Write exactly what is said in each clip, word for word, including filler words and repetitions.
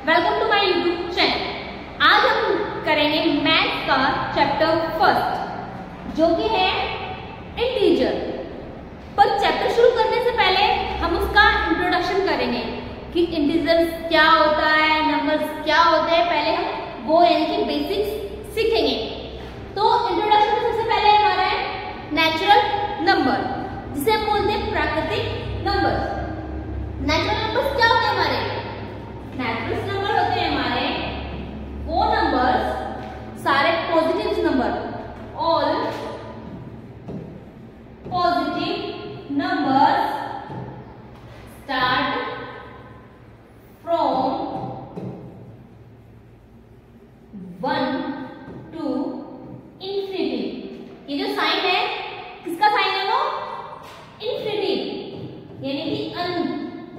Welcome to my YouTube channel. आज हम करेंगे मैथ का चैप्टर फर्स्ट जो कि है इंटीजर। पर चैप्टर शुरू करने से पहले हम उसका इंट्रोडक्शन करेंगे कि इंटीजर्स क्या होता है, नंबर्स क्या होते हैं, पहले हम वो यानी कि बेसिक्स सीखेंगे। तो इंट्रोडक्शन में सबसे पहले हमारा है नेचुरल नंबर, जिसे हम बोलते हैं प्राकृतिक नंबर। नेचुरल नंबर्स क्या होते हैं हमारे? नेचुरल नंबर होते हैं हमारे वो नंबर्स, सारे positive number, all positive numbers start from one to infinity. ये जो साइन है किसका साइन है? वो इंफिनिटी यानी कि अनंत।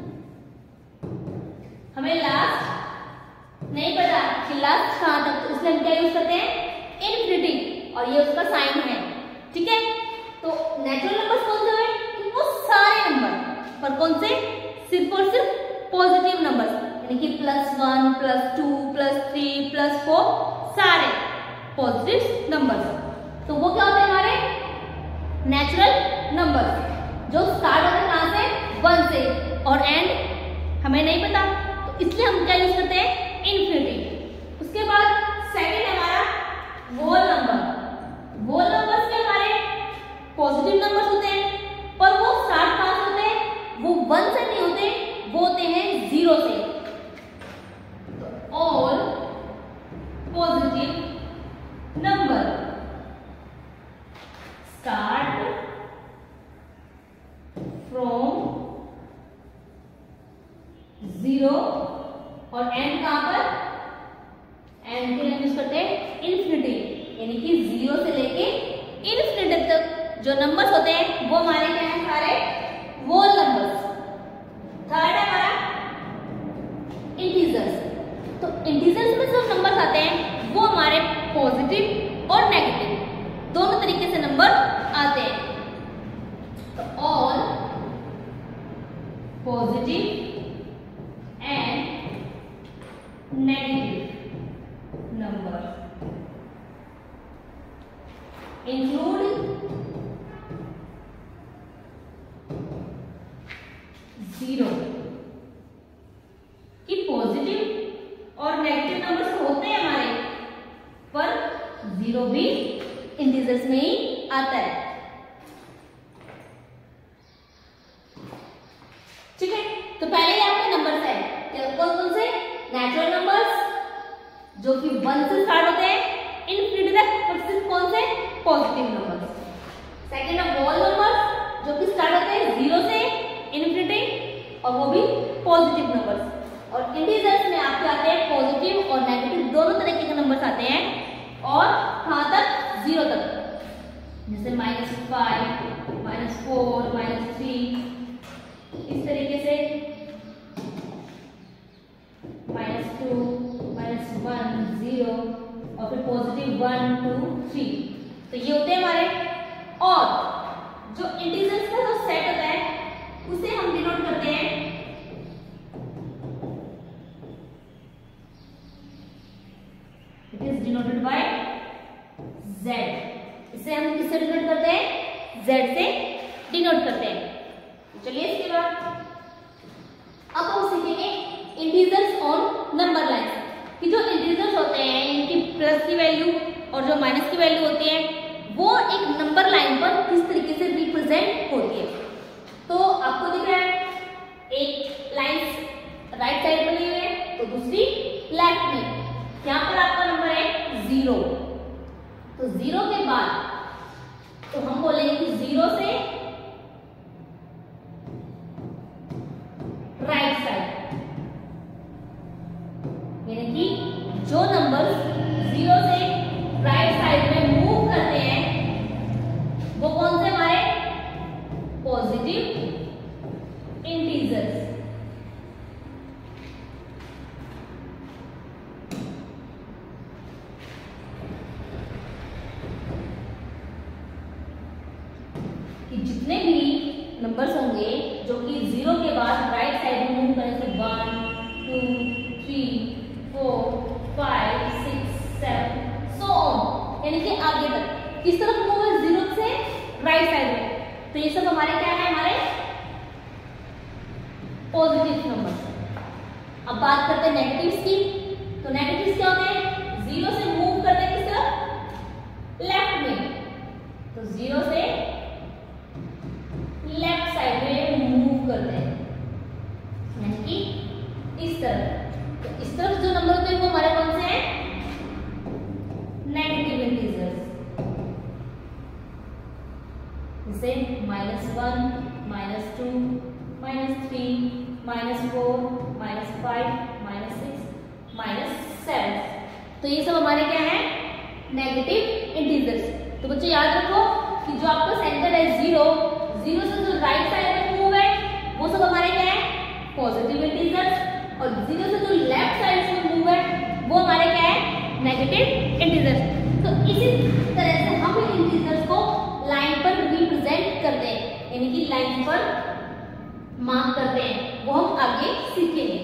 हमें लास्ट नहीं पता कि लास्ट कहां तक, तो इसलिए हम क्या यूज करते हैं? इनफिनिटी, और ये उसका साइन है। ठीक है, तो नेचुरल नंबर्स कौन से हैं? वो सारे नंबर, पर कौन से? सिर्फ और सिर्फ पॉजिटिव नंबर्स, यानी कि plus one, plus two, plus three, plus four, सारे पॉजिटिव नंबर्स। तो वो क्या होते हैं हमारे नेचुरल नंबर्स, जो स्टार्ट होते हैं कहां से? वन से, और एंड हमें नहीं पता, तो इसलिए हम क्या यूज करते हैं? इनफिनिटी। उसके बाद सेकंड हमारा होल नंबर। होल नंबर्स में हमारे पॉजिटिव नंबर्स होते हैं, पर वो स्टार्ट कहां से होते हैं? वो वन से नहीं होते, वो होते हैं जीरो से। तो all positive number start from zero, और एंड कहां पर? एंड के लिए यूज करते हैं इनफिनिटी, यानी कि जीरो से लेके इनफिनिटी तक जो नंबर्स होते हैं वो हमारे क्या हैं? सारे होल नंबर्स। थर्ड है हमारा इंटीजर्स। तो इंटीजर्स में जो नंबर्स आते हैं वो हमारे पॉजिटिव और नेगेटिव दोनों तरीके से नंबर आते हैं। तो all positive and negative number include zero। कि पॉजिटिव और नेगेटिव नंबर्स होते हैं हमारे, पर जीरो भी इंटीजर्स में ही आता है। ठीक है, तो पहले ही आपके नंबर्स है कौन कौन से? नेचुरल नंबर्स जो कि वन से स्टार्ट होते हैं इनफिनिटी तक, और सिर्फ कौन से? Positive numbers. सेकंड है होल नंबर्स जो कि स्टार्ट होते हैं जीरो से इनफिनिटी, और वो भी पॉजिटिव नंबर्स। और इंटीजर्स में आपके आते हैं पॉजिटिव और नेगेटिव दोनों तरीके के नंबर्स आते हैं, और कहां तक? जीरो तक, जैसे minus five, minus four, minus three, इस तरीके से minus two, minus one, zero, और फिर पॉजिटिव वन, टू, थ्री। तो ये होते हैं हमारे। और जो इंटीजर्स का जो सेट होता है उसे हम डिनोट करते हैं it is denoted by Z. इसे हम किससे डिनोट करते हैं? जेड से डिनोट करते हैं। चलिए इसके बाद अब हम सीखेंगे इंटीजर्स ऑन नंबर लाइन। कि जो इंटीजर्स होते हैं इनकी प्लस की वैल्यू और जो माइनस की वैल्यू होती है वो एक नंबर लाइन पर किस तरीके से रिप्रेजेंट होती है। तो आपको दिख रहा है एक लाइन राइट साइड बनी हुई है, तो दूसरी लेफ्ट में। यहाँ पर आपका नंबर है जीरो, तो जीरो के बाद तो हम बोलेंगे कि जीरो से राइट साइड, यानी कि जो नंबर जीरो से राइट साइड में मूव करते हैं वो कौन से? हमारे पॉजिटिव इंटीजर्स। कि जितने भी नंबर्स होंगे जो कि जीरो के बाद राइट साइड में मूव करने से वन, टू, थ्री, अब बात करते हैं नेगेटिव्स की। तो नेगेटिव्स क्या होते हैं? जीरो से मूव करते हैं किस तरफ? लेफ्ट में। तो जीरो से लेफ्ट साइड में मूव करते हैं, यानी कि इस तरफ। तो इस तरफ जो नंबर होते हैं वो हमारे कौन से हैं? नेगेटिव इंटीजर्स, जैसे minus one, minus two, minus three, minus four, minus five, minus six, minus seven. तो ये सब हमारे क्या है? Negative integers. तो बच्चे याद रखो कि जो आपका सेंटर है जीरो, जीरो से जो राइट साइड में मूव है वो सब हमारे क्या है? Positive integers. और जीरो से जो लेफ्ट साइड में मूव है वो हमारे क्या है? Negative integers. तो इसी तरह से हम इन इंटीजर्स को लाइन पर रिप्रेजेंट करते हैं, यानी कि लाइन पर मार्क करते हैं, वो हम आगे सीखेंगे।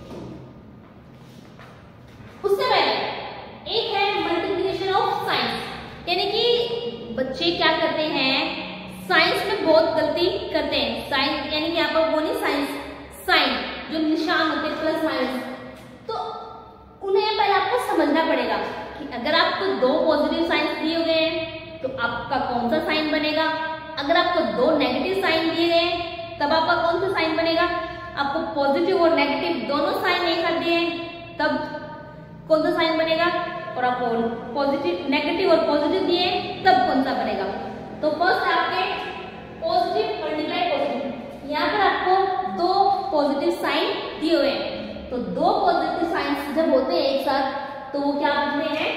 उससे पहले एक है मल्टीप्लिकेशन ऑफ साइंस, यानी कि बच्चे क्या करते हैं? साइंस में बहुत गलती करते हैं। साइंस यानी कि आप वो नहीं, साइंस साइन जो निशान होते हैं प्लस माइनस, तो उन्हें पहले आपको समझना पड़ेगा कि अगर आपको दो पॉजिटिव साइंस दिए गए हैं तो आपका कौन सा साइन बनेगा। अगर आपको दो नेगेटिव साइन दिए गए हैं तब आपका कौन सा साइन बनेगा। आपको पॉजिटिव और नेगेटिव दोनों साइन एक साथ दिए हैं तब कौन सा साइन बनेगा, और आपको पॉजिटिव नेगेटिव और पॉजिटिव दिए तब कौन सा बनेगा। तो फर्स्ट है आपके पॉजिटिव मल्टीप्लाई पॉजिटिव। यहाँ पर आपको दो पॉजिटिव साइन दिए हुए हैं, तो दो पॉजिटिव साइंस जब होते हैं एक साथ तो वो क्या बनते हैं?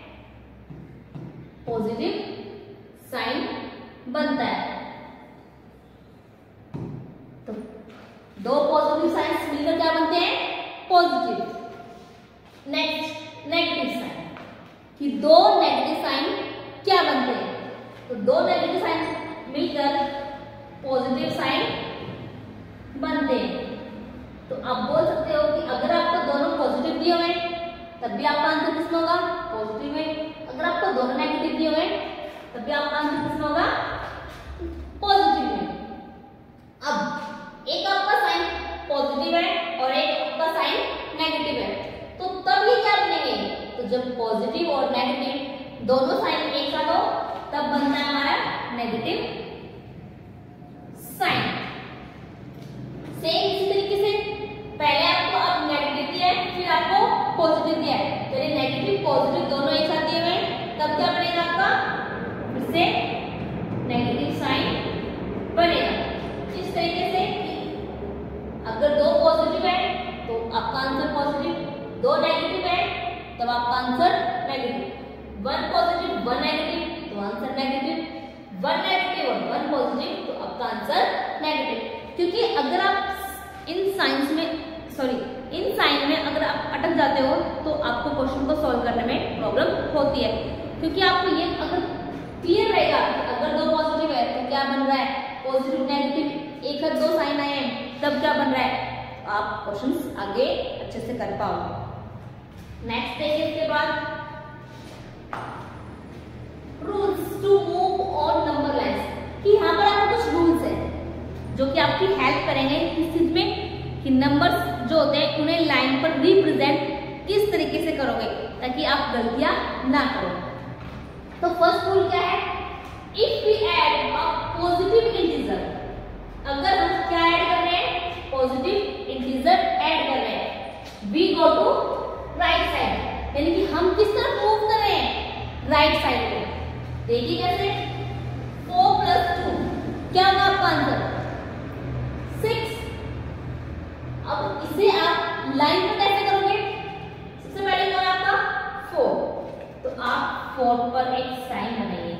पॉजिटिव साइन बनता है। तो दो पॉजिटिव साइंस मिलकर क्या बनते हैं? पॉजिटिव। नेक्स्ट नेगेटिव साइन, कि दो नेगेटिव साइन क्या बनते हैं? तो दो नेगेटिव साइन मिलकर पॉजिटिव साइन बनते हैं। तो आप बोल सकते हो कि अगर आपको दोनों पॉजिटिव दिए हुए तब भी आपका आंसर किसमें होगा? पॉजिटिव में। अगर आपको दोनों नेगेटिव दिए हुए तब भी आपका आंसर किसमें होगा? पॉजिटिव में। अब एक आपका साइन पॉजिटिव है और एक आपका साइन नेगेटिव है, तो तब ये क्या बनेंगे? तो जब पॉजिटिव और नेगेटिव दोनों साइन एक साथ हो तब बनता है हमारा नेगेटिव साइन। सेम इसी तरीके से पहले आपको अब नेगेटिव दिया है, फिर आपको पॉजिटिव दिया है, तो ये नेगेटिव पॉजिटिव दोनों एक साथ दिए हुए हैं तब क्या बनेगा आपका? फिर से नेगेटिव साइन बनेगा। इस तरीके से अगर दो पॉजिटिव है तो आपका आंसर पॉजिटिव, दो नेगेटिव है तब आपका answer negative, one positive one negative तो आंसर नेगेटिव, वन नेगेटिव और वन पॉजिटिव तो आपका आंसर नेगेटिव। क्योंकि अगर आप इन साइंस में सॉरी इन साइन में अगर आप अटक जाते हो तो आपको क्वेश्चन को सॉल्व करने में प्रॉब्लम होती है, क्योंकि आपको ये अगर क्लियर रहेगा कि अगर दो पॉजिटिव है तो क्या बन रहा है? पॉजिटिव नेगेटिव एक दो साइन आए हैं तब क्या बन रहा है, आप क्वेश्चंस आगे अच्छे से कर पाओगे। नेक्स्ट देखिए इसके बाद rules to move on number lines, कि यहाँ पर आपको कुछ रूल्स है जो कि आपकी हेल्प करेंगे किस चीज में, कि नंबर्स जो होते हैं उन्हें लाइन पर रिप्रेजेंट किस तरीके से करोगे ताकि आप गलतियां ना करो। तो फर्स्ट रूल क्या है? If we add a positive integer, अगर हम क्या ऐड कर रहे हैं? पॉजिटिव इंटीजर ऐड कर रहे हैं, we go to right side, यानी कि हम किस तरफ मूव कर रहे हैं? राइट साइड में। देखिए कैसे, फोर प्लस टू क्या होगा आपका आंसर? सिक्स। अब इसे आप लाइन पर कैसे करोगे? सबसे पहले कौन आपका? फोर, तो आप फोर पर एक साइन बनाइए।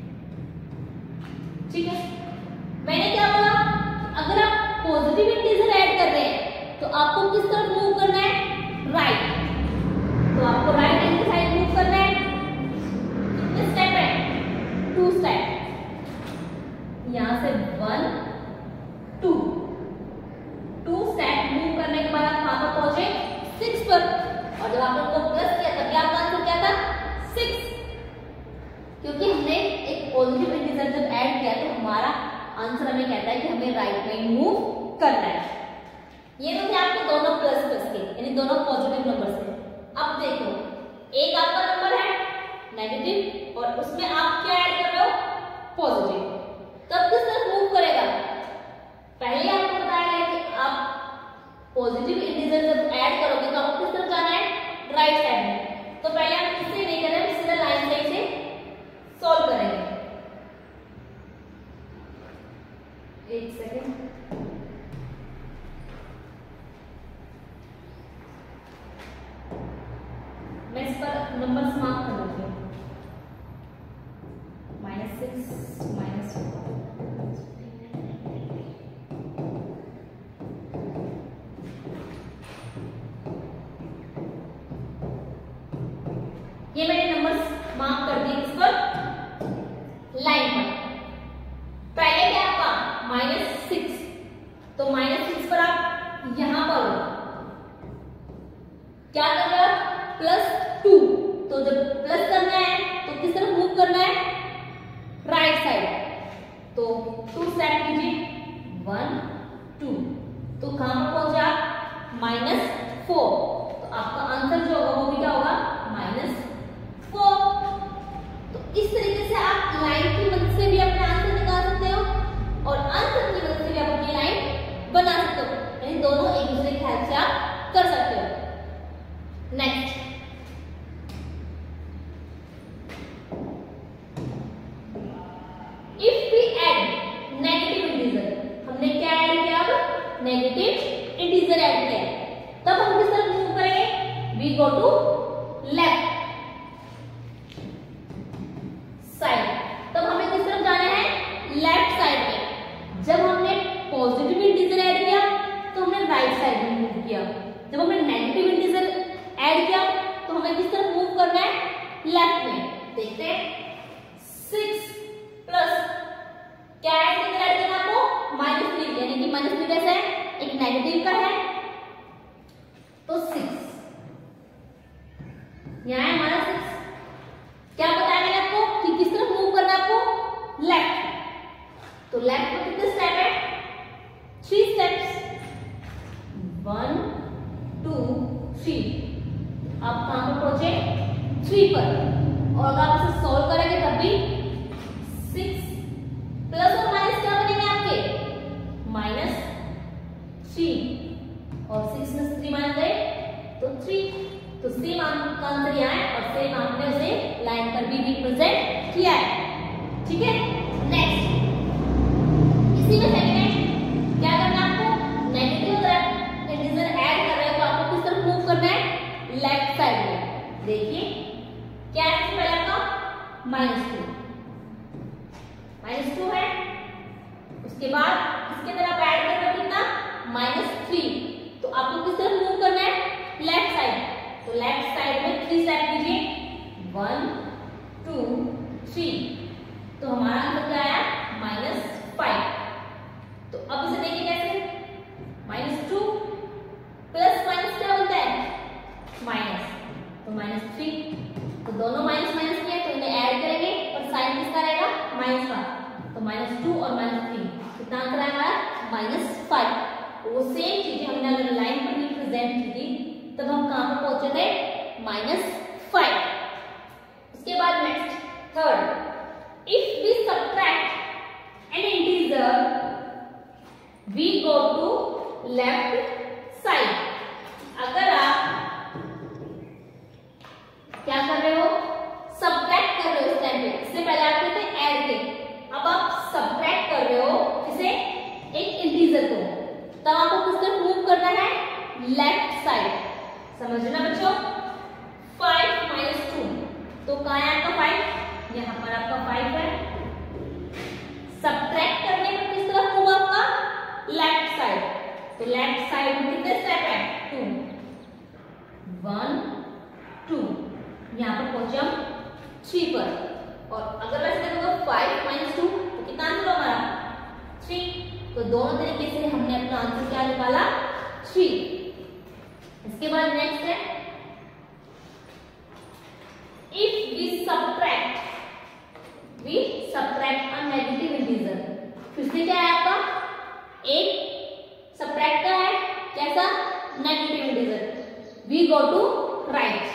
ठीक है, मैंने क्या बोला? अगर आप पॉजिटिव इंटीजर ऐड कर रहे हैं तो आपको किस तरफ मूव करना है? राइट, तो आपको राइट हैंड की साइड मूव करना है। कितने स्टेप है? Two step. यहां से one two two step move करने के बाद आप कहां पर पहुंचे? सिक्स पर, और जब आपने उसको प्लस किया तब आपका आंसर क्या था? सिक्स। क्योंकि हमने एक पॉजिटिव इंटीजर जब ऐड किया तो हमारा आंसर हमें कहता है कि हमें राइट में मूव करना है। ये तो थे आपके दोनों प्लस प्लस के, यानी दोनों पॉजिटिव नंबर से। अब देखो, एक आपका नंबर है नेगेटिव और उसमें आप क्या ऐड कर रहे हो, पॉजिटिव, तब किस तरह मूव करेगा? पहले आपको बताया गया कि आप पॉजिटिव इंटीजर जब ऐड करोगे तो आपको किस तरफ जाना है, राइट साइड में। तो पहले हम इससे नहीं करेंगे, सीधा लाइन से इसे सॉल्व करेंगे। एक सेकेंड, मैं इस पर नंबर मार्क कर लूंगी। माइनस सिक्स माइनस ये मैंने नंबर्स मार्क कर दिए इस पर लाइन पर। पहले क्या आपका माइनस सिक्स, तो माइनस सिक्स पर आप यहां पर क्या कर रहे हो, प्लस टू। तो जब प्लस करना है तो किस तरफ मूव करना है, राइट साइड। तो टू सेट कीजिए, वन टू, तो कहां पर पहुंचे आप, माइनस फोर। तो आपका आंसर जो होगा वो भी क्या होगा, माइनस फोर। तो इस तरीके से आप लाइन की मदद से भी अपने आंसर निकाल सकते हो और आंसर की मदद से भी आप अपनी लाइन बना सकते हो, यानी दोनों एक दूसरे के हेल्प से आप कर सकते हो। Next, if we add negative integer, हमने क्या ऐड किया, अब नेगेटिव इंटीजर ऐड किया, तब हम किस तरफ मूव करेंगे, we go to left side. तब हमें किस तरफ जाना है, लेफ्ट साइड में। जब हमने पॉजिटिव इंटीजर ऐड किया तो हमने राइट साइड में मूव किया, जब हमने नेगेटिव इंटीजर ऐड किया तो हमें किस तरफ मूव करना है, लेफ्ट में। देखते हैं, सिक्स प्लस क्या ऐड करना आपको, माइनस थ्री, यानी कि माइनस थ्री कैसे है, एक नेगेटिव का है, तो सिक्स यहाँ है हमारा सिक्स। क्या बताया मैंने आपको कि किस तरफ मूव करना है आपको, लेफ्ट। तो लेफ्ट में कितने स्टेप है, three steps, one two three. आप कहां पर पहुंचे, थ्री पर। और अगर आप इसे सॉल्व करेंगे तब भी सिक्स प्लस और माइनस क्या बनेंगे आपके, माइनस थ्री, और सिक्स में थ्री माइनस गए तो थ्री। तो सेम आपका आंसर यहाँ है और सेम आपने उसे लाइन पर भी रिप्रेजेंट किया है, ठीक है। नेक्स्ट, इसी में सेकंड क्या करना है आपको, नेगेटिव इंटीजर ऐड कर रहे हो तो आपको किस तरफ मूव करना है, लेफ्ट साइड में। देखिए क्या है, पहले आपका माइनस टू, माइनस टू है, उसके बाद इसके अंदर आप ऐड कर रहे हो कितना, माइनस थ्री। तो आपको किस तरफ मूव करना है, लेफ्ट साइड। तो लेफ्ट साइड में थ्री स्टेप कीजिए, वन टू थ्री। तो हमारा आंसर क्या आया, माइनस फाइव। तो अब इसे देखिए कैसे, माइनस टू प्लस माइनस क्या बनता है, माइनस, तो माइनस थ्री। तो दोनों माइनस माइनस किए तो इन्हें ऐड करेंगे और साइन किसका रहेगा, माइनस का। तो माइनस टू और माइनस थ्री, कितना आंसर आया हमारा, माइनस फाइव। वो सेम चीजें हमने अगर लाइन पर रिप्रेजेंट की थी तब हम कहां पर पहुंचे थे, माइनस फाइव। उसके बाद next third, if we subtract an integer we go to left side. अगर आप क्या कर रहे हो, सब्ट्रैक्ट कर रहे हो इस टाइम पे, इससे पहले आप कहते हैं ऐड के, अब आप सब्ट्रैक्ट कर रहे हो किसे, एक इंटीजर को, तब आपको किस तरफ मूव करना है, लेफ्ट साइड। समझना बच्चों, फाइव माइनस टू, तो कहां है आपका फाइव, यहां पर आपका फाइव है। सब्ट्रैक्ट करने पर किस तरफ मूव आपका, लेफ्ट साइड। तो लेफ्ट साइड में कितने स्टेप है, टू, वन टू, यहां पर पहुंचे हम थ्री पर। और अगर वैसे देखो फाइव माइनस टू तो कितना आंसर हमारा, थ्री। तो दोनों तरीके से हमने अपना आंसर क्या निकाला, थ्री। इसके बाद नेक्स्ट है, if we subtract, we subtract a negative integer. फिर से क्या है आपका, एक सब्ट्रैक्ट का है, कैसे कैसा? Negative integer. We go to right,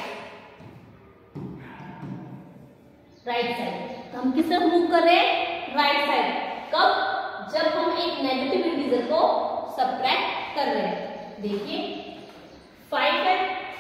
right side. हम किस तरफ मूव कर रहे हैं? Right side. कब? जब हम एक नेगेटिव इंटीजर को सबट्रैक्ट कर रहे हैं। देखिए फाइव है,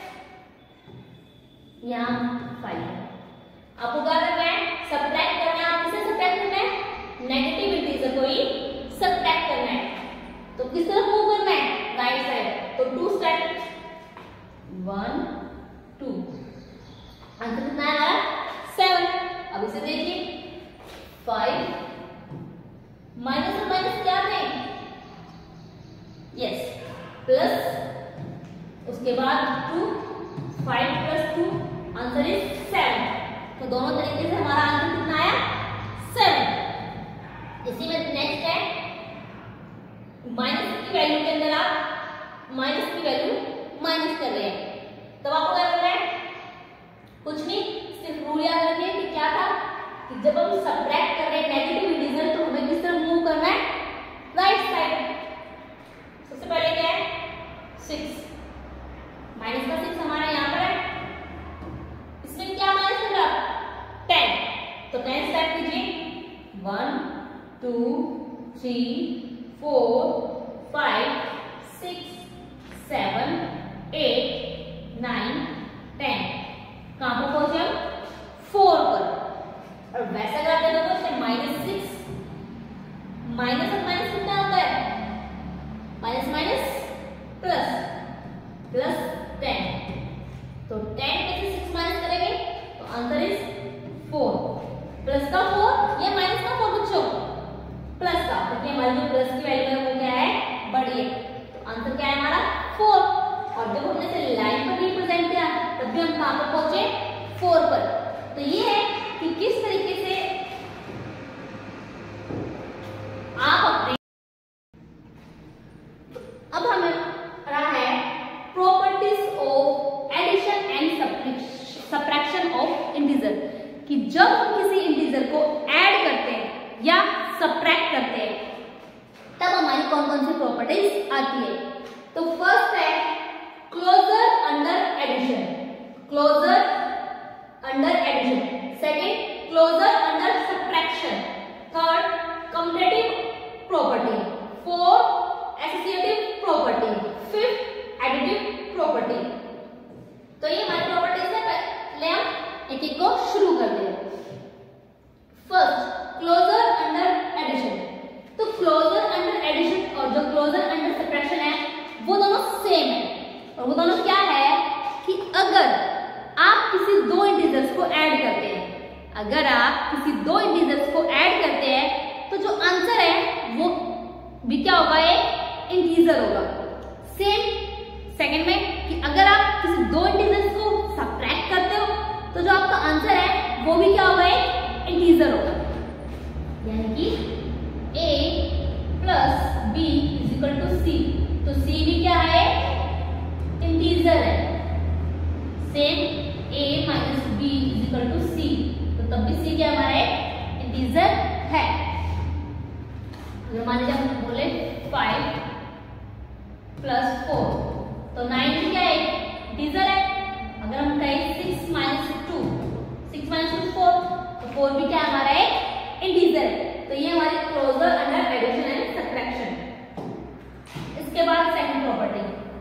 यहाँ फाइव है, आपको क्या करना है? सबट्रैक्ट करना है। आप किसे सबट्रैक्ट करना है? नेगेटिव इंटीजर को ही सबट्रैक्ट करना है। तो किस तरफ मूव करना है? Right side. तो two step, one two, answer कितना है हमारा? सेवन। अब इसे देखिए, फाइव माइनस और माइनस क्या थे? यस, प्लस, उसके बाद two, five plus two, answer is seven. तो दोनों तरीके से हमारा आंसर कितना आया? सेवन। इसी में नेक्स्ट है माइनस की वैल्यू के अंदर आप माइनस की वैल्यू माइनस कर रहे हैं, तब आपको क्या करना है? कुछ नहीं, सिर्फ रूल याद रखिए कि क्या था कि जब हम सबट्रैक्ट कर रहे हैं नेगेटिव इंटीजर तो हमें किस तरफ मूव करना है? Right side. सबसे पहले क्या है? सिक्स, माइनस का सिक्स हमारा यहाँ पर है, इसमें क्या माइनस कर रहा? टेन। तो टेन स्टार्ट कीजिए, one two three four five six seven eight nine ten. कहां पर पहुंचे हम? फोर पर। और वैसा अगर आप देखोगे तो माइनस सिक्स, माइनस और माइनस कितना होता है? Minus minus plus, plus ten. तो टेन में से सिक्स माइनस करेंगे तो आंसर इज फोर। प्लस का फोर या माइनस का फोर बच्चों? प्लस का, क्योंकि हमारी जो प्लस की वैल्यू है वो क्या है? बड़ी है। तो आंसर क्या है हमारा? फोर। और जब हमने इसे लाइन पर रिप्रेजेंट किया तब भी हम कहां पर पहुंचे? फोर पर। तो ये है कि किस तरीके से आप अपने, अब हमें रहा है properties of addition and subtraction of integer, कि जब हम किसी इंटीजर को ऐड करते हैं या सब्ट्रैक्ट करते हैं तब हमारी कौन कौन सी प्रॉपर्टीज आती है। तो फर्स्ट है closure under addition, closure under addition. Second closure under subtraction. Third commutative property. Fourth associative property. Fifth additive property. तो ये हमारी प्रॉपर्टीज है। पहले हम एक एक को शुरू करते हैं। First closure under addition. तो क्लोजर अंडर एडिशन और जो क्लोजर अंडर सब्ट्रैक्शन है वो दोनों सेम है। और वो दोनों क्या है कि अगर आप किसी दो इंटीजर्स को ऐड करते हैं, अगर आप किसी दो इंटीजर्स को ऐड करते हैं तो जो आंसर है वो भी क्या होगा? एक इंटीजर होगा। सेम सेकंड में कि अगर आप किसी दो इंटीजर्स को सब्ट्रैक्ट करते हो तो जो आपका आंसर है वो भी क्या होगा? एक इंटीजर होगा। यानी कि a plus b is equal to c. तो c भी क्या है? इंटीजर है। Same a minus B is equal to c. तो तब भी c क्या हमारा एक इंटीजर है। मान लीजिए हम बोले फाइव प्लस फोर, तो नाइन भी क्या है? इंटीजर है। अगर हम कहें six minus two, six minus two four, तो फोर भी क्या हमारा एक इंटीजर है। तो ये हमारी closure under addition and subtraction. इसके बाद सेकंड प्रॉपर्टी,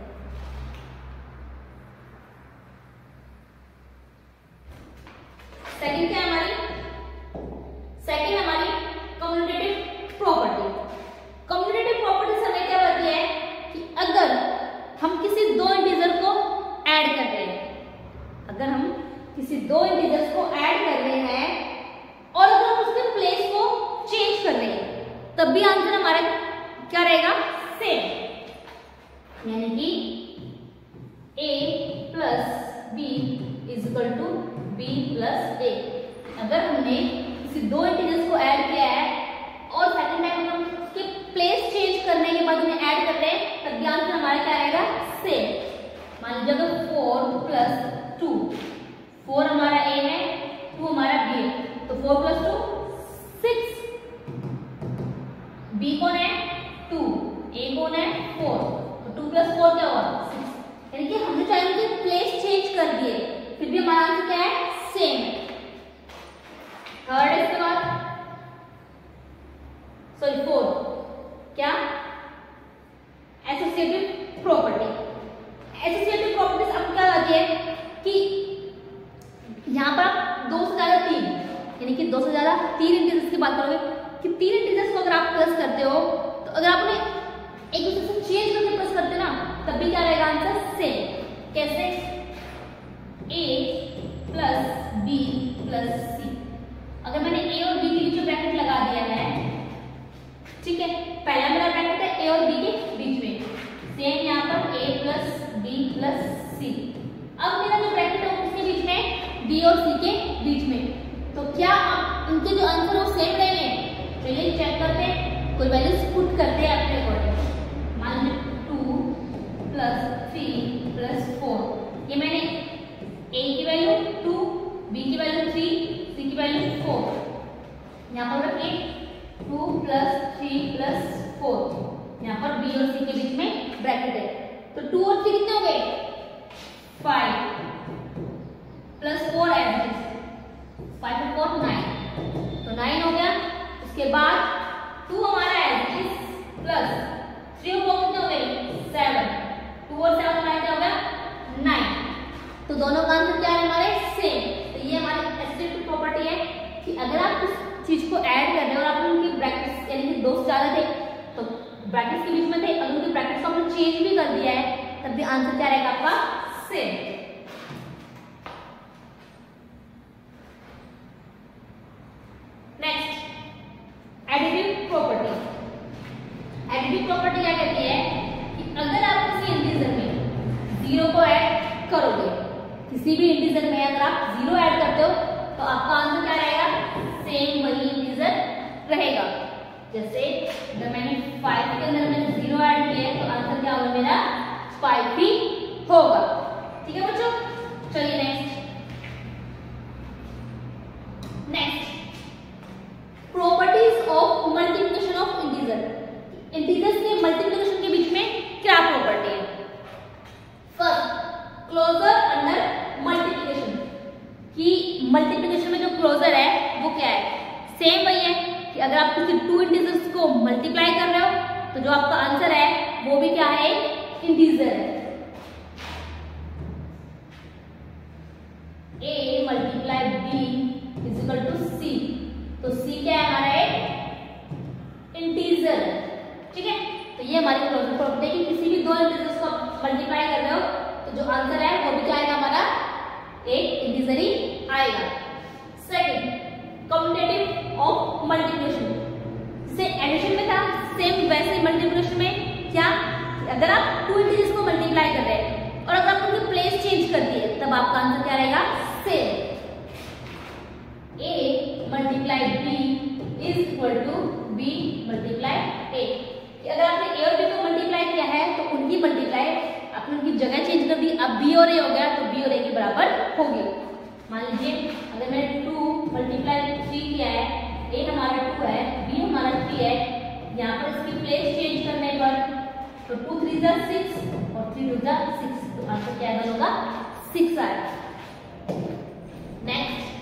सेकंड क्या हमारी? सेकंड हमारी कम्यूटेटिव प्रॉपर्टी। कम्यूटेटिव प्रॉपर्टी हमें क्या बताती है कि अगर हम किसी दो इंटीजर को ऐड कर रहे हैं, अगर हम किसी दो इंटीजर्स को ऐड कर रहे हैं और अगर हम उसके प्लेस को चेंज कर रहे हैं तब भी आंसर हमारा क्या रहेगा? सेम। यानी कि a plus b is equal to b plus a. अगर हमने किसी दो इंटीजर्स को ऐड किया है और सेकंड टाइम हम उसके प्लेस चेंज करने के बाद उन्हें ऐड करते हैं तब भी आंसर हमारा क्या आएगा? सेम। मान लीजिए अगर फोर प्लस टू, फोर हमारा ए है, टू हमारा बी है, तो four plus two six. B कौन है? टू। ए कौन है? फोर। तो टू प्लस फोर क्या हुआ सिक्स, यानी कि हमने चाहे उनके प्लेस चेंज कर दिए फिर भी हमारा आंसर क्या है सेम है। थर्ड इसके बाद सॉरी फोर क्या एसोसिएटिव प्रॉपर्टी। एसोसिएटिव प्रॉपर्टीज अब क्या आती है कि यहाँ पर आप दो से ज्यादा तीन यानी कि दो से ज्यादा तीन इंटीजर्स की बात करोगे कि तीन इंटीजर्स को अगर आप प्लस करते हो तो अगर आप उन्हें एक दूसरे से चेंज करके प्लस करते ना तब भी क्या रहेगा आंसर सेम। कैसे a plus b plus c, अगर मैंने a और b के बीच में ब्रैकेट लगा दिया है, ठीक है, पहला मेरा ब्रैकेट है a और b के बीच में, सेम यहाँ पर a plus b plus c. अब मेरा जो ब्रैकेट है उसके बीच में b और c के बीच में, तो क्या अब उनके जो आंसर है वो सेम रहेंगे? चलिए चेक करते हैं, कोई वैल्यूज पुट करते हैं अपने अकॉर्डिंग। मान लीजिए two plus three plus four, ये मैंने a की वैल्यू टू, b की वैल्यू थ्री, c की वैल्यू फोर, यहाँ पर रखिए two plus three plus four, यहाँ पर b और c के बीच में ब्रैकेट है, तो टू और थ्री कितने हो गए five plus four add five और फोर नाइन, तो नाइन हो गया। उसके बाद टू हमारा एड प्लस थ्री और फोर कितने हो गए सेवन, टू और सेवन नाइन क्या हो गया नाइन, तो दोनों का आंसर क्या है हमारे सेम। तो ये हमारी एसोसिएटिव प्रॉपर्टी है कि अगर आप इस चीज को ऐड कर रहे हो और आपने उनकी ब्रैकेट्स यानी कि दो से ज्यादा थे तो ब्रैकेट्स के बीच में थे, अगर उनकी ब्रैकेट्स को आपने चेंज भी कर दिया है तब भी आंसर क्या रहेगा आपका same. Next additive property. Additive property क्या कहती है कि अगर आप किसी इंटीजर में जीरो को ऐड करोगे, किसी भी इंटीजर में अगर आप जीरो ऐड करते हो तो आपका आंसर क्या रहेगा सेम वही इंटीजर रहेगा। जैसे अगर मैंने फाइव के अंदर मैंने जीरो ऐड किया तो आंसर क्या होगा मेरा फाइव ही होगा। ठीक है बच्चों, चलिए next next properties of multiplication of integer. Integers के मल्टीप्लिकेशन के बीच में क्या प्रॉपर्टी है? फर्स्ट क्लोजर अंडर मल्टीप्लिकेशन, कि मल्टीप्लिकेशन में जो क्लोजर है वो क्या है सेम वही है कि अगर आप किसी टू इंटीजर्स को मल्टीप्लाई कर रहे हो तो जो आपका आंसर है वो भी क्या है इंटीजर है। a multiply b is equal to c, तो c क्या है हमारा एक इंटीजर, ठीक है। तो ये हमारी क्लोजर प्रॉपर्टी है कि किसी भी दो इंटीजर्स को मल्टीप्लाई कर रहे हो तो जो आंसर है वो भी क्या आएगा हमारा एक इंटीजर ही आएगा। सेकंड कम्यूटेटिव ऑफ मल्टीप्लिकेशन, जैसे एडिशन में था सेम वैसे ही मल्टीप्लिकेशन में क्या, अगर आप टू इंटीजर्स को मल्टीप्लाई कर रहे हैं और अगर आप उनकी प्लेस चेंज कर दिए तब आपका आंसर क्या रहेगा same. a multiply b is equal to b multiply a, अगर आपने a और b को मल्टीप्लाई किया है तो उनकी मल्टीप्लाई आपने उनकी जगह चेंज कर दी, अब b और a हो गया तो b और a के बराबर होगी। मान लीजिए अगर मैंने टू मल्टीप्लाई थ्री किया है, a हमारा टू है b हमारा थ्री है, यहाँ पर इसकी प्लेस चेंज करने पर तो टू थ्री जा सिक्स और थ्री टू जा सिक्स, तो आंसर क्या होगा सिक्स आएगा। नेक्स्ट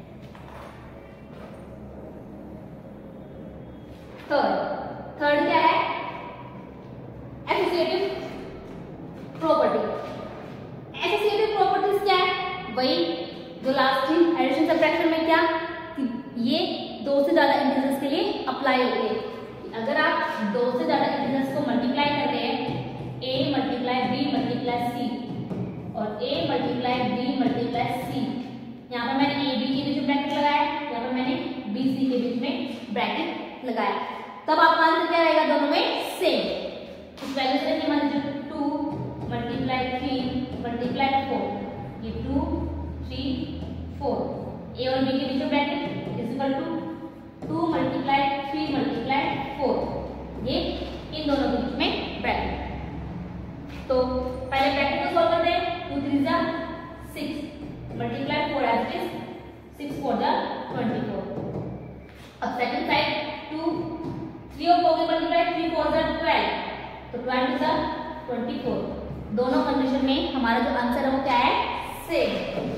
थर्ड थर्ड क्या है एसोसिएटिव प्रॉपर्टी। एसोसिएटिव प्रॉपर्टीज क्या है, वही जो लास्ट थी एडिशन सब्ट्रैक्शन में क्या कि ये दो से ज्यादा इंटीजर्स के लिए अप्लाई होती है। अगर आप दो से ज्यादा इंटीजर्स को मल्टीप्लाई कर रहे हैं a multiply b multiply c और a multiply b multiply c, यहाँ पर मैंने a b के बीच में ब्रैकेट लगाया, यहाँ पर मैंने b c के बीच में ब्रैकेट लगाया, तब आपका आंसर क्या रहेगा दोनों में सेम। इस वैल्यू से मान लीजिए two multiply three multiply four, ये टू थ्री फोर, a और b के बीच में bracket is equal to two multiply three multiply four, ये इन दोनों के बीच में ब्रैकेट। तो पहले ब्रैकेट को सॉल्व करते हैं, टू थ्री जा six multiply four as it is six four जा ट्वेंटी फोर। अब सेकंड साइड टू थ्री और फोर के मल्टीप्लाई थ्री फोर जा ट्वेल्व, तो ट्वेल्व जा ट्वेंटी फोर। दोनों कंडीशन में हमारा जो आंसर है वो क्या है, सेम।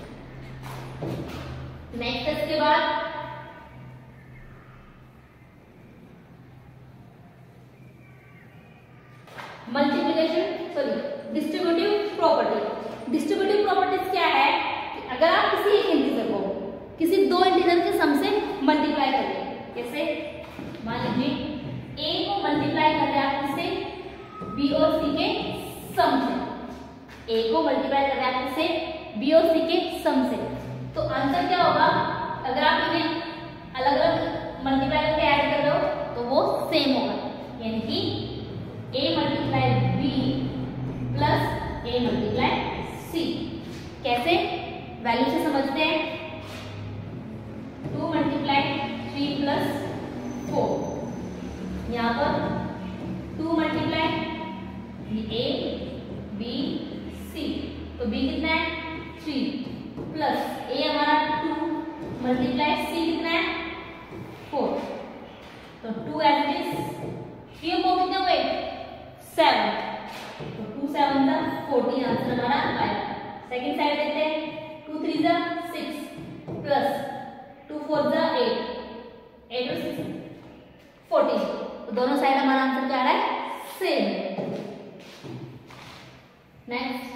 नेक्स्ट इसके बाद multiplication sorry distributive property. Distributive properties क्या है कि अगर आप किसी एक इंटीजर को किसी दो इंटीजर के सम से मल्टीप्लाई करें, कैसे मान लीजिए ए को मल्टीप्लाई कर रहे हैं आप किससे, बी और सी के सम से। ए को मल्टीप्लाई कर रहे हैं आप किससे, बी और सी के सम से। तो आंसर क्या होगा, अगर आप इन्हें अलग अलग मल्टीप्लाई करके ऐड कर रहे हो तो वो सेम होगा, यानी कि a multiply b plus a multiply c. कैसे, वैल्यू से समझते हैं। Two multiply three plus four, यहाँ पर two multiply a b c, तो b कितना है, थ्री प्लस a हमारा टू मल्टीप्लाई सी कितना है, फोर। तो two as it is, three और फोर कितने हुए, सेवन। तो टू सेवन का फोर्टीन आंसर हमारा आया। सेकेंड साइड देखते हैं, टू थ्री जा सिक्स प्लस टू फोर जा एट, एट और सिक्स फोर्टीन। तो दोनों साइड हमारा आंसर क्या आ रहा है, सेम। नेक्स्ट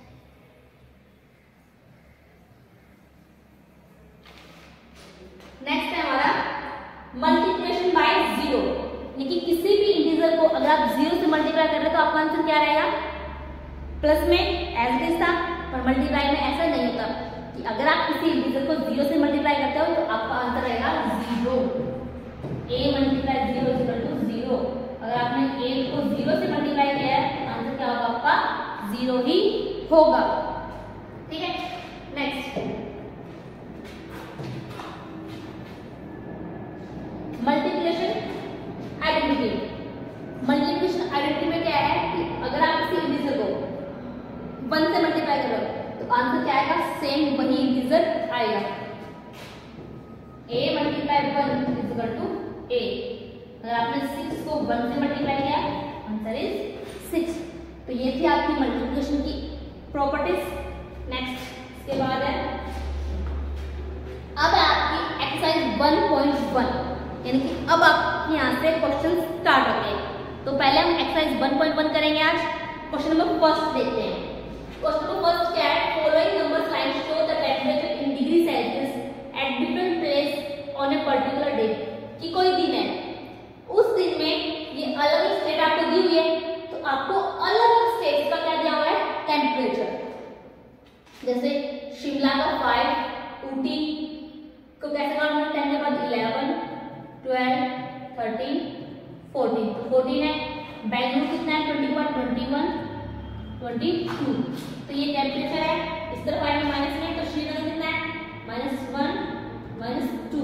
नेक्स्ट है हमारा मल्टीप्लिकेशन बाय जीरो, यानी किसी भी इंटीजर को अगर आप जीरो से मल्टीप्लाई कर रहे हैं तो आपका आंसर क्या रहेगा, प्लस में एज इट इज था, पर मल्टीप्लाई में ऐसा नहीं होता कि अगर आप किसी इंटीजर को जीरो से मल्टीप्लाई करते हो तो आपका आंसर रहेगा zero. A multiply zero is equal to zero. अगर आपने ए को जीरो से मल्टीप्लाई किया है तो आंसर क्या होगा, आपका जीरो ही होगा। ठीक है, next multiplication identity. Multiplication identity में क्या है कि अगर आप किसी इंटीजर को वन से मल्टीप्लाई करो तो आंसर क्या आएगा, सेम वही इंटीजर आएगा। a multiply one is equal to a। अगर आपने सिक्स को वन से मल्टीप्लाई किया आंसर इज सिक्स। तो ये थी आपकी मल्टीप्लिकेशन की प्रॉपर्टीज। नेक्स्ट इसके बाद है अब आपकी एक्सरसाइज वन पॉइंट वन, यानी कि अब आप यहाँ से क्वेश्चन स्टार्ट होते हैं। तो पहले हम एक्सरसाइज वन पॉइंट वन करेंगे आज। क्वेश्चन नंबर फर्स्ट देखते हैं। क्वेश्चन नंबर फर्स्ट क्या है, following numbers line show the temperature in degree Celsius at different place on a particular day. कि कोई दिन है, उस दिन में ये अलग अलग स्टेट आपको दी हुई है, तो आपको अलग अलग स्टेट का क्या दिया हुआ है, टेम्परेचर। जैसे शिमला का फाइव, ऊटी को कैसे करना है, टेन के बाद इलेवन, ट्वेल्व, थर्टीन, फोर्टीन। तो फोर्टीन है। बेंगलुरु कितना है, ट्वेंटी के बाद ट्वेंटी वन, ट्वेंटी टू। तो ये टेम्परेचर है। इस तरफ आएंगे माइनस में, तो श्रीनगर कितना है, minus one, minus two.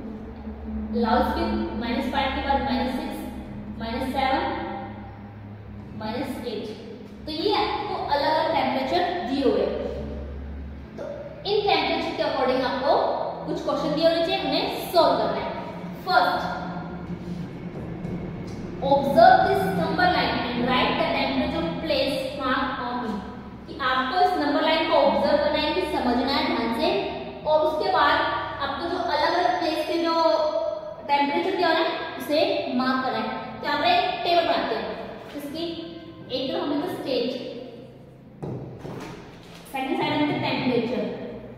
Lahaul minus five के बाद minus six, minus seven, minus eight. तो ये आपको अलग अलग टेम्परेचर दिए हुए। तो इन टेम्परेचर के अकॉर्डिंग आपको कुछ क्वेश्चन दिए होने चाहिए, उन्हें सोल्व करना है। First, observe this number line and write the temperature place mark on it. कि आपको इस नंबर लाइन को ऑब्जर्व करना है, कि समझना है ध्यान से, और उसके बाद आपको जो अलग अलग प्लेस के जो टेम्परेचर दिया है उसे मार्क करना है। तो यहाँ पे एक टेबल बनाते हैं। इसकी एक तरफ हमें तो स्टेट, सेकंड साइड में टेम्परेचर।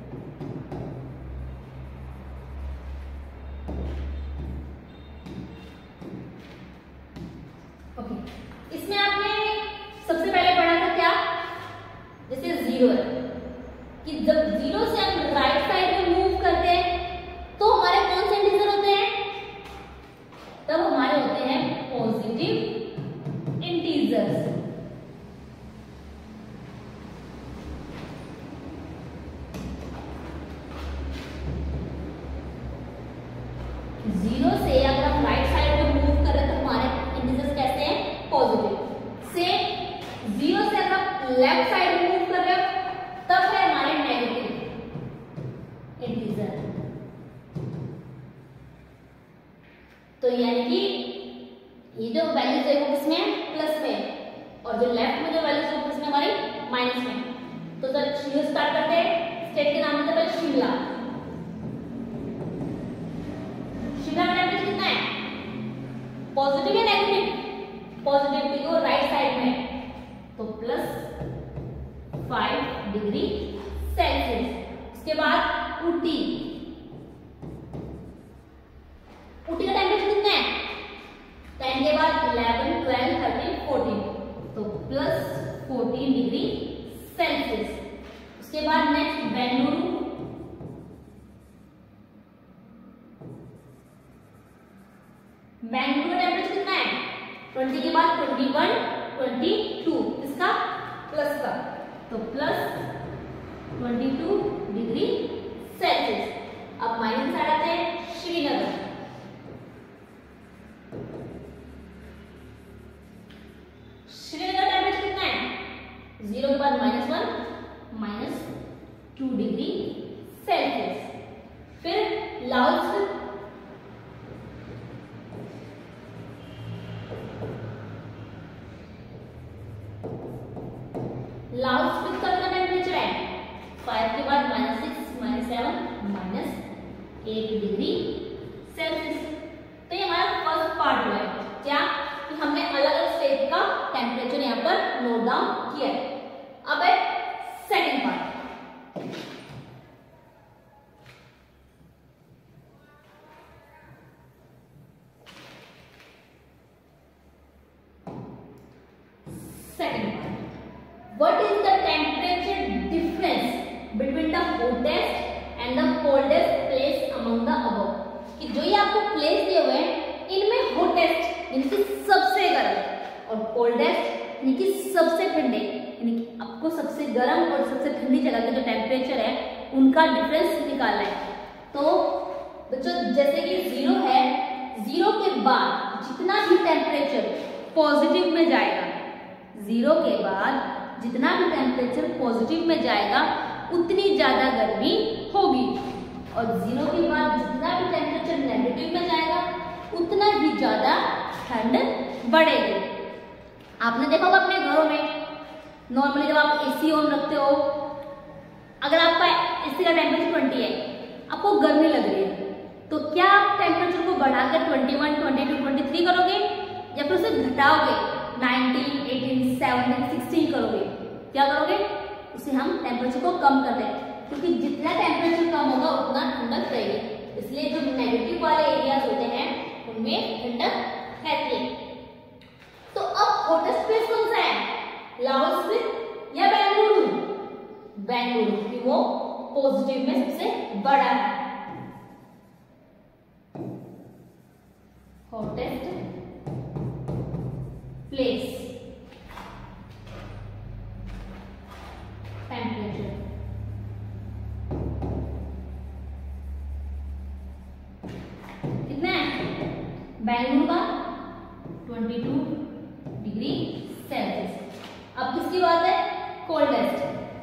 ओके, इसमें आपने सबसे पहले पढ़ा था क्या, जैसे जीरो है कि जब जीरो से हम राइट साइड में मूव करते हैं तो हमारे कौन से इंटीजर होते हैं, तब हमारे होते हैं पॉजिटिव इंटीजर्स। जीरो से अगर हम राइट साइड में मूव कर रहे हैं तो हमारे इंटीजर्स कैसे हैं, पॉजिटिव। से जीरो से अगर आप लेफ्ट साइड में मूव कर रहे हो तब है हमारे नेगेटिव इंटीजर। तो यानी कि ये जो वैल्यूज है वो किसमें है, प्लस में, और जो चलिए स्टार्ट करते हैं। स्टेट के नाम लेते हैं शिमला। शिमला का टेम्परेचर कितना है? पॉजिटिव या नेगेटिव? पॉजिटिव, क्योंकि वो राइट साइड में है, तो प्लस फाइव डिग्री सेल्सियस। उसके बाद ऊटी, ऊटी का टेम्परेचर कितना है? टेन के बाद इलेवन, ट्वेल्व, थर्टीन, फोर्टीन, तो प्लस फोर्टीन डिग्री सेल्सियस। उसके बाद नेक्स्ट बेंगलुरु, बेंगलुरु का टेम्परेचर कितना है? ट्वेंटी के बाद ट्वेंटी वन, ट्वेंटी टू, इसका प्लस का, तो plus twenty two degree Celsius. अब माइनस साइड आते हैं श्रीनगर। श्रीनगर टेम्परेचर कितना है? जीरो के बाद minus one, minus two degree Celsius. फिर लाओस, लाओस का कितना टेम्परेचर है? फाइव के बाद minus six, minus seven, minus eight degree Celsius. तो ये हमारा फर्स्ट पार्ट हुआ है, क्या कि हमने अलग अलग स्टेट का टेम्परेचर यहाँ पर नोट डाउन किया है। अब है second part. Second part, what is the temperature difference between the hottest and the coldest place among the above? कि जो ये आपको प्लेस दिए हुए हैं, इनमें हॉटेस्ट यानी कि सबसे गर्म और कोल्डेस्ट यानी कि सबसे ठंडे, यानी कि आपको सबसे गर्म और सबसे ठंडी जगह का जो टेम्परेचर है उनका डिफरेंस निकालना है। तो बच्चों जैसे कि जीरो है, जीरो के बाद जितना भी टेम्परेचर पॉजिटिव में जाएगा, जीरो के बाद जितना भी टेम्परेचर पॉजिटिव में जाएगा उतनी ज्यादा गर्मी होगी, और जीरो के बाद जितना भी टेम्परेचर नेगेटिव में जाएगा उतना ही ज्यादा ठंड बढ़ेगी। आपने देखा होगा अपने घरों में नॉर्मली जब आप एसी ऑन रखते हो, अगर आपका एसी का टेम्परेचर ट्वेंटी है, आपको गर्मी लग रही है, तो क्या आप टेम्परेचर को बढ़ाकर twenty one, twenty two, twenty three करोगे या फिर उसे घटाओगे नाइनटीन, एटीन, सेवनटीन, सिक्सटीन करोगे? क्या करोगे? उसे हम टेम्परेचर को कम कर दें, क्योंकि जितना टेम्परेचर कम होगा उतना ठंडक रहेगी। इसलिए जो नेगेटिव वाले एरियाज होते हैं उनमें ठंडक रहती है। तो अब हॉटेस्ट प्लेस कौन सा है? लाओस या बेंगलुरु? बेंगलुरु, क्योंकि वो पॉजिटिव में सबसे बड़ा है। हॉटेस्ट प्लेस टेम्परेचर, कितना है? बेंगलुरु का ट्वेंटी टू डिग्री सेल्सियस। अब किसकी बात है? Coldest,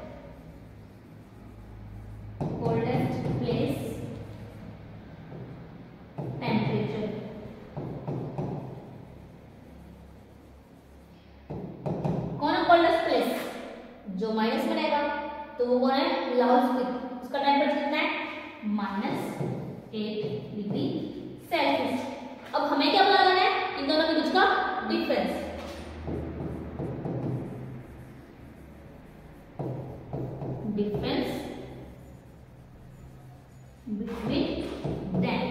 coldest place temperature. कौन है कोल्डेस्ट प्लेस? जो माइनस में रहेगा, तो वो कौन है? लाओस। उसका टेम्परेचर कितना है? Minus eight degree Celsius. अब हमें क्या पता लगाना है? इन दोनों के बीच का difference. Difference between them,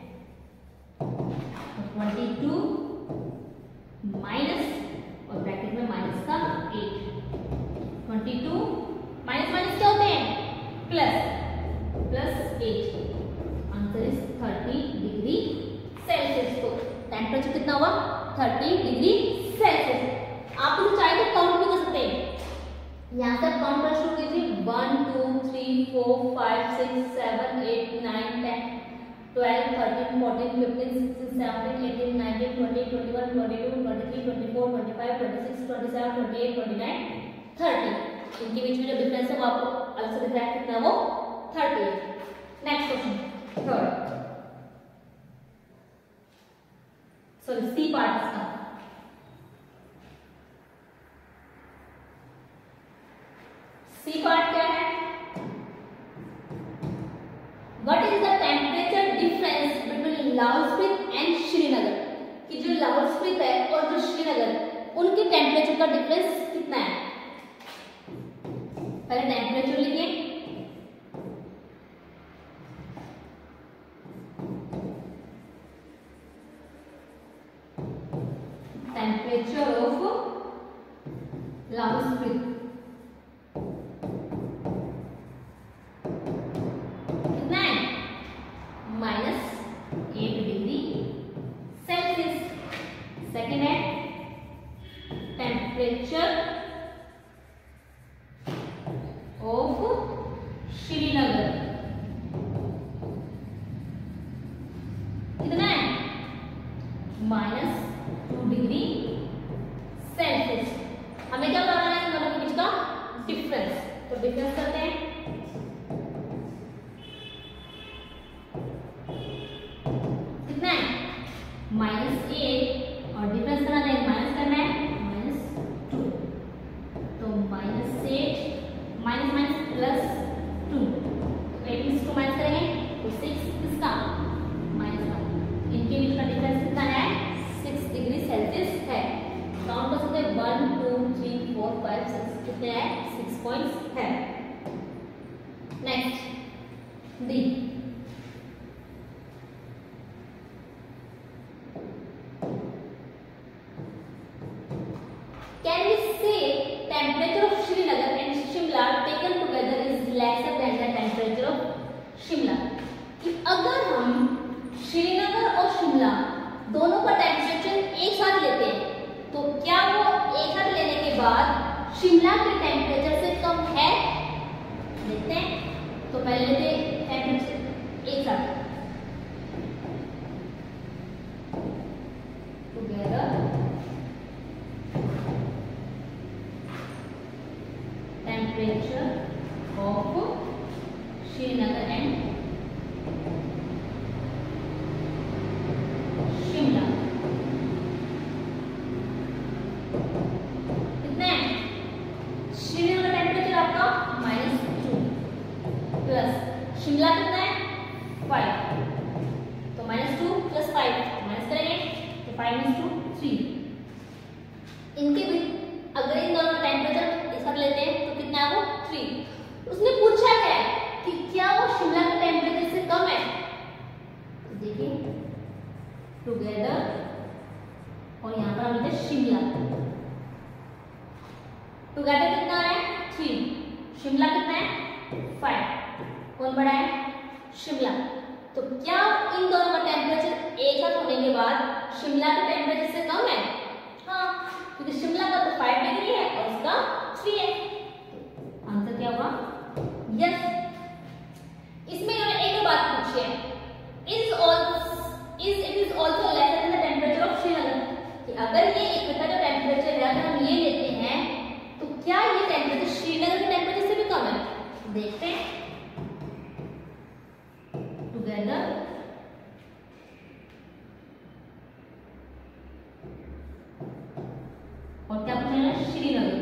twenty two minus और ब्रैकेट में माइनस का eight, twenty two minus minus क्या होते हैं? Plus, plus eight, answer is thirty degree Celsius. तो टेम्परेचर कितना हुआ? Thirty degree Celsius. आप लोग चाहे तो काउंट भी कर सकते हैं, यहाँ से काउंट कर शुरू कीजिए, one, two, three, four, five, six, seven, eight, nine, ten, twelve, thirteen, fourteen, fifteen, sixteen, seventeen, eighteen, nineteen, twenty, twenty one, twenty two, twenty three, twenty four, twenty five, twenty six, twenty seven, twenty eight, twenty nine, thirty. इनके बीच में जो difference है वो आपको अलग से दिख रहा है, कितना? वो thirty. Next question, third, sorry C part इसका। सी पार्ट क्या है? लाहौल स्पीति एंड श्रीनगर कि जो लाहौल स्पीति है और जो श्रीनगर उनके टेम्परेचर का डिफरेंस कितना है। पहले टेम्परेचर लिखिए, टेम्परेचर ऑफ लाहौल स्पीति कितना है, minus eight degree Celsius. Second है टेम्परेचर ऑफ श्रीनगर कितना है, माइनस टू डिग्री सेल्सियस। हमें क्या करना है, दोनों के बीच का डिफरेंस, तो डिफरेंस करते हैं। कितना है, माइनस एट और डिफरेंस करना है, माइनस करना है माइनस टू, तो minus eight minus minus plus two, eight में टू माइनस करेंगे तो सिक्स, किसका माइनस का, इनके बीच का डिफरेंस कितना है, सिक्स डिग्री सेल्सियस है। काउंट कर सकते हैं, one two three four five six, कितने हैं, सिक्स पॉइंट्स है। Next D, can we say temperature of Srinagar and Shimla taken together is lesser than the temperature of Shimla, कि अगर हम श्रीनगर और शिमला दोनों का टेम्परेचर एक साथ लेते हैं तो क्या वो एक साथ लेने के बाद शिमला के टेम्परेचर से कम है, देखते हैं। तो पहले लेते हैं टेम्परेचर एक साथ, together temperature of Srinagar and Shimla कितना है, श्रीनगर का टेम्परेचर आपका माइनस टू प्लस शिमला कितना है, फाइव, तो minus two plus five minus करेंगे तो फाइव माइनस टू थ्री। इनके भी अगर इन दोनों का टेम्परेचर एक साथ लेते हैं तो कितना है वो, थ्री। उसने पूछा है कि क्या वो शिमला के टेम्परेचर से कम है, तो देखिए टुगेदर और यहाँ पर हम लेते हैं शिमला, टुगेदर कितना है, थ्री, शिमला कितना है, फाइव, कौन बड़ा है, शिमला। तो क्या इन दोनों का टेम्परेचर एक साथ होने के बाद शिमला के टेम्परेचर से कम है, हाँ, क्योंकि शिमला का तो फाइव डिग्री है और उसका थ्री है, आंसर क्या हुआ, यस। इसमें इन्होंने एक बात पूछी है, is also is it is also lesser than the temperature of Srinagar, कि अगर ये इकट्ठा जो टेम्परेचर है अगर हम ये लेते हैं तो क्या ये टेम्परेचर श्रीनगर के टेम्परेचर से भी कम है, देखते हैं। टुगेदर और क्या पूछा है, श्रीनगर,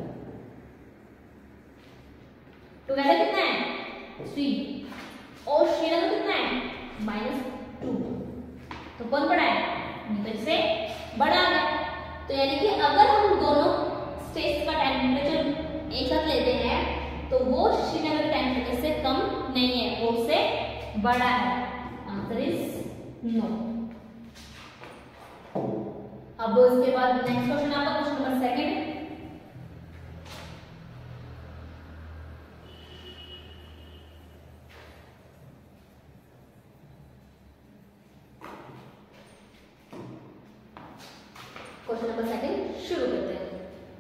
टुगेदर कितना है, थ्री, और श्रीनगर कितना है, माइनस टू, तो कौन बड़ा है, नीचे से बड़ा आ गया। तो यानी कि अगर हम दोनों स्टेट्स का टेम्परेचर एक साथ लेते हैं तो वो श्रीनगर के टेम्परेचर से कम नहीं है, वो उससे बड़ा है, आंसर इज नो। अब उसके बाद नेक्स्ट क्वेश्चन आपका question number second, question number second शुरू करते हैं।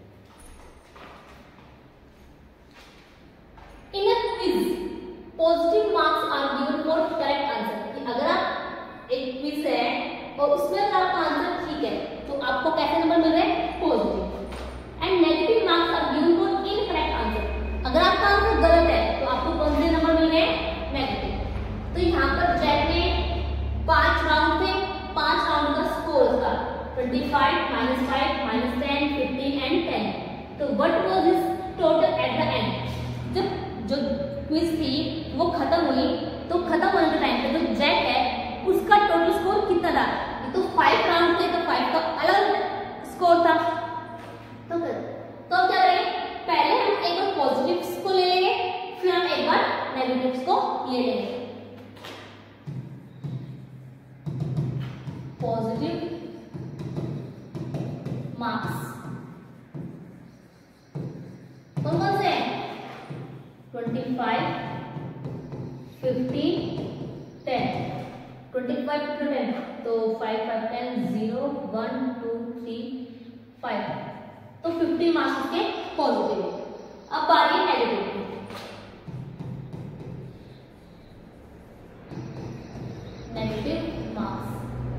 In a quiz positive marks are given for correct answer, कि अगर आप एक क्विज है और उसमें अगर आपका आंसर ठीक है तो आपको कैसे नंबर मिल रहे हैं, positive, and negative marks are given for incorrect answer, अगर आपका आंसर गलत है तो आपको कौन से नंबर मिल रहे हैं, नेगेटिव। तो यहाँ पर जैक में पांच राउंड थे, पांच राउंड का स्कोर था twenty five, minus five, minus ten, fifteen and ten. तो what was his total at the end, जब जो क्विज थी वो खत्म हुई तो खत्म होने के टाइम पे जो जैक है उसका टोटल स्कोर कितना था। ये तो फाइव राउंड थे तो फाइव का अलग स्कोर था। तो तो अब क्या करेंगे, पहले हम एक बार पॉजिटिव्स को ले लेंगे, फिर हम एक बार नेगेटिव्स को ले लेंगे। पॉजिटिव मार्क्स कौन कौन से हैं, twenty five, fifteen, ten. Twenty five two ten तो five five ten zero one two three five, तो फिफ्टी मार्क्स के पॉजिटिव है। अब बारी नेगेटिव की। नेगेटिव मार्क्स,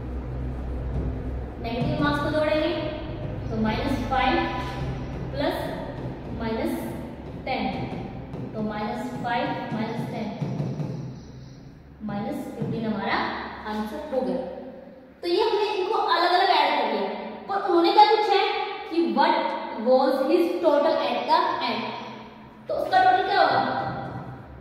नेगेटिव मार्क्स को जोड़ेंगे तो minus five plus minus ten, तो minus five minus ten minus fifteen हमारा आंसर हो गया। तो ये हमने इनको अलग अलग ऐड कर लिया, पर उन्होंने क्या पूछा है कि what was his total at the end, तो उसका टोटल क्या होगा,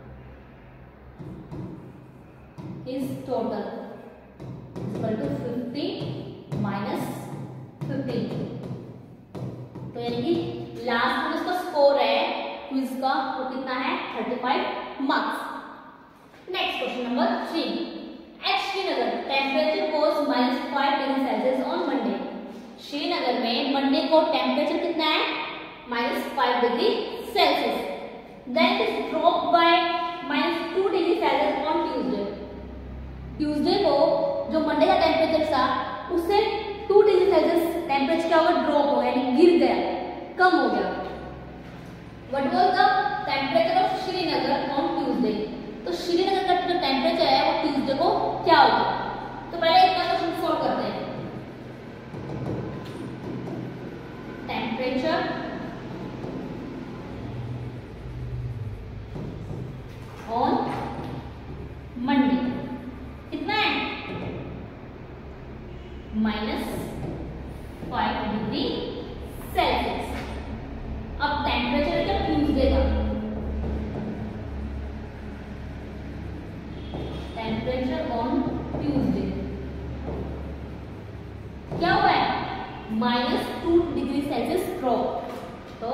his total equal to fifty minus fifteen, तो यानी कि लास्ट में इसका स्कोर है क्विज का वो कितना है, thirty five marks. Next question number three, at Srinagar temperature was minus five degree Celsius on Monday. Srinagar में मंडे को टेम्परेचर कितना है, minus five degree Celsius. Then it is drop by minus two degree Celsius on Tuesday. Tuesday को जो Monday का temperature था उससे to degree Celsius temperature क्या हुआ, ड्रॉप हो गया, यानी गिर गया, कम हो गया। What was the temperature of Srinagar on Tuesday, तो श्रीनगर का जो टेम्परेचर है वो ट्यूसडे को क्या होगा। तो पहले इतना क्वेश्चन सॉल्व करते हैं। टेम्परेचर ऑन मंडे कितना है, माइनस फाइव डिग्री सेल्सियस। अब टेम्परेचर क्या ट्यूसडे का, टेम्परेचर ऑन ट्यूसडे क्या हुआ है, minus two degree Celsius drop, तो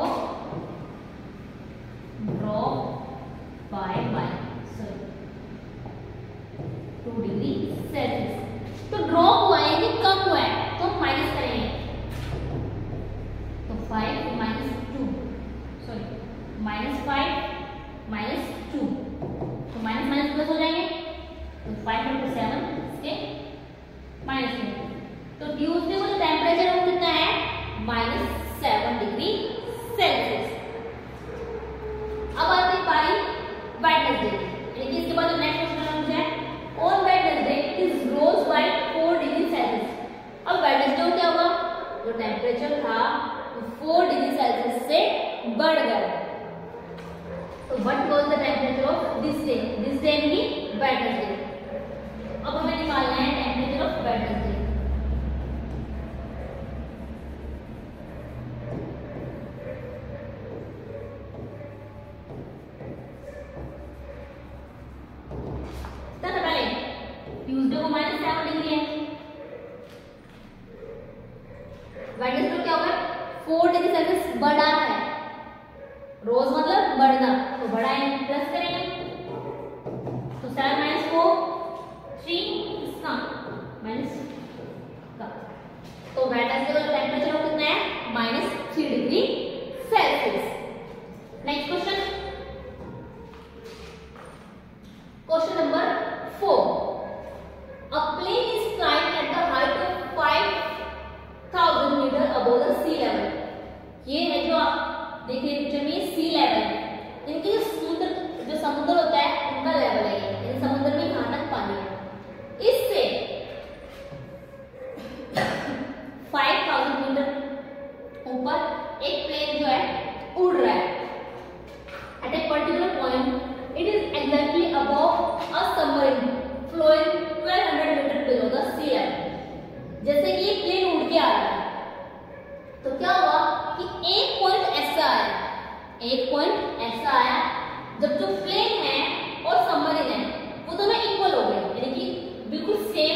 drop by by sorry two degree Celsius. तो ड्रॉप हुआ है कि कम हुआ है, तो माइनस करेंगे, तो five minus two sorry minus five minus two, तो माइनस माइनस प्लस हो जाएंगे, तो फाइव इंटू सेवन इसके माइनस में, तो ट्यूसडे को जो टेम्परेचर है वो कितना है, माइनस सेवन डिग्री सेल्सियस। अब आती है बारी वेडनेसडे, यानी कि इसके बाद जो नेक्स्ट क्वेश्चन मुझे on Wednesday it is rose by four degree Celsius. अब वेडनेसडे को क्या हुआ, जो टेम्परेचर था वो फोर डिग्री सेल्सियस से बढ़ गया। तो what was the temperature of this day, this day यानी वेडनेसडे। अब हमें निकालना है टेम्परेचर ऑफ वेडनेसडे। ट्यूसडे को माइनस सेवन डिग्री है, वेडनेसडे क्या होगा, फोर डिग्री सेल्सियस बढ़ा है, रोज मतलब बढ़ना, तो बढ़ा है प्लस करेंगे, तो सेवन माइनस फोर थ्री इसका माइनस का, तो वेडनेसडे का टेम्परेचर कितना है, minus three degree Celsius. Next question, question number four, a plane is flying at the height of five thousand meter above the sea level। ये है जो आप देखिए पिक्चर में सी लेवल है, इनके जो समुद्र जो समुद्र होता है उनका लेवल है, ये समुद्र में यहाँ तक पानी है। इससे फाइव थाउजेंड मीटर ऊपर एक प्लेन जो है उड़ रहा है। At a particular point it is exactly above a submarine flowing twelve hundred metre below the sea level. जैसे कि प्लेन उड़ के आ रहा है, तो क्या हुआ कि एक पॉइंट ऐसा आया, एक पॉइंट ऐसा आया जब जो प्लेन है और सबमरीन है वो दोनों इक्वल हो गए, यानी कि बिल्कुल सेम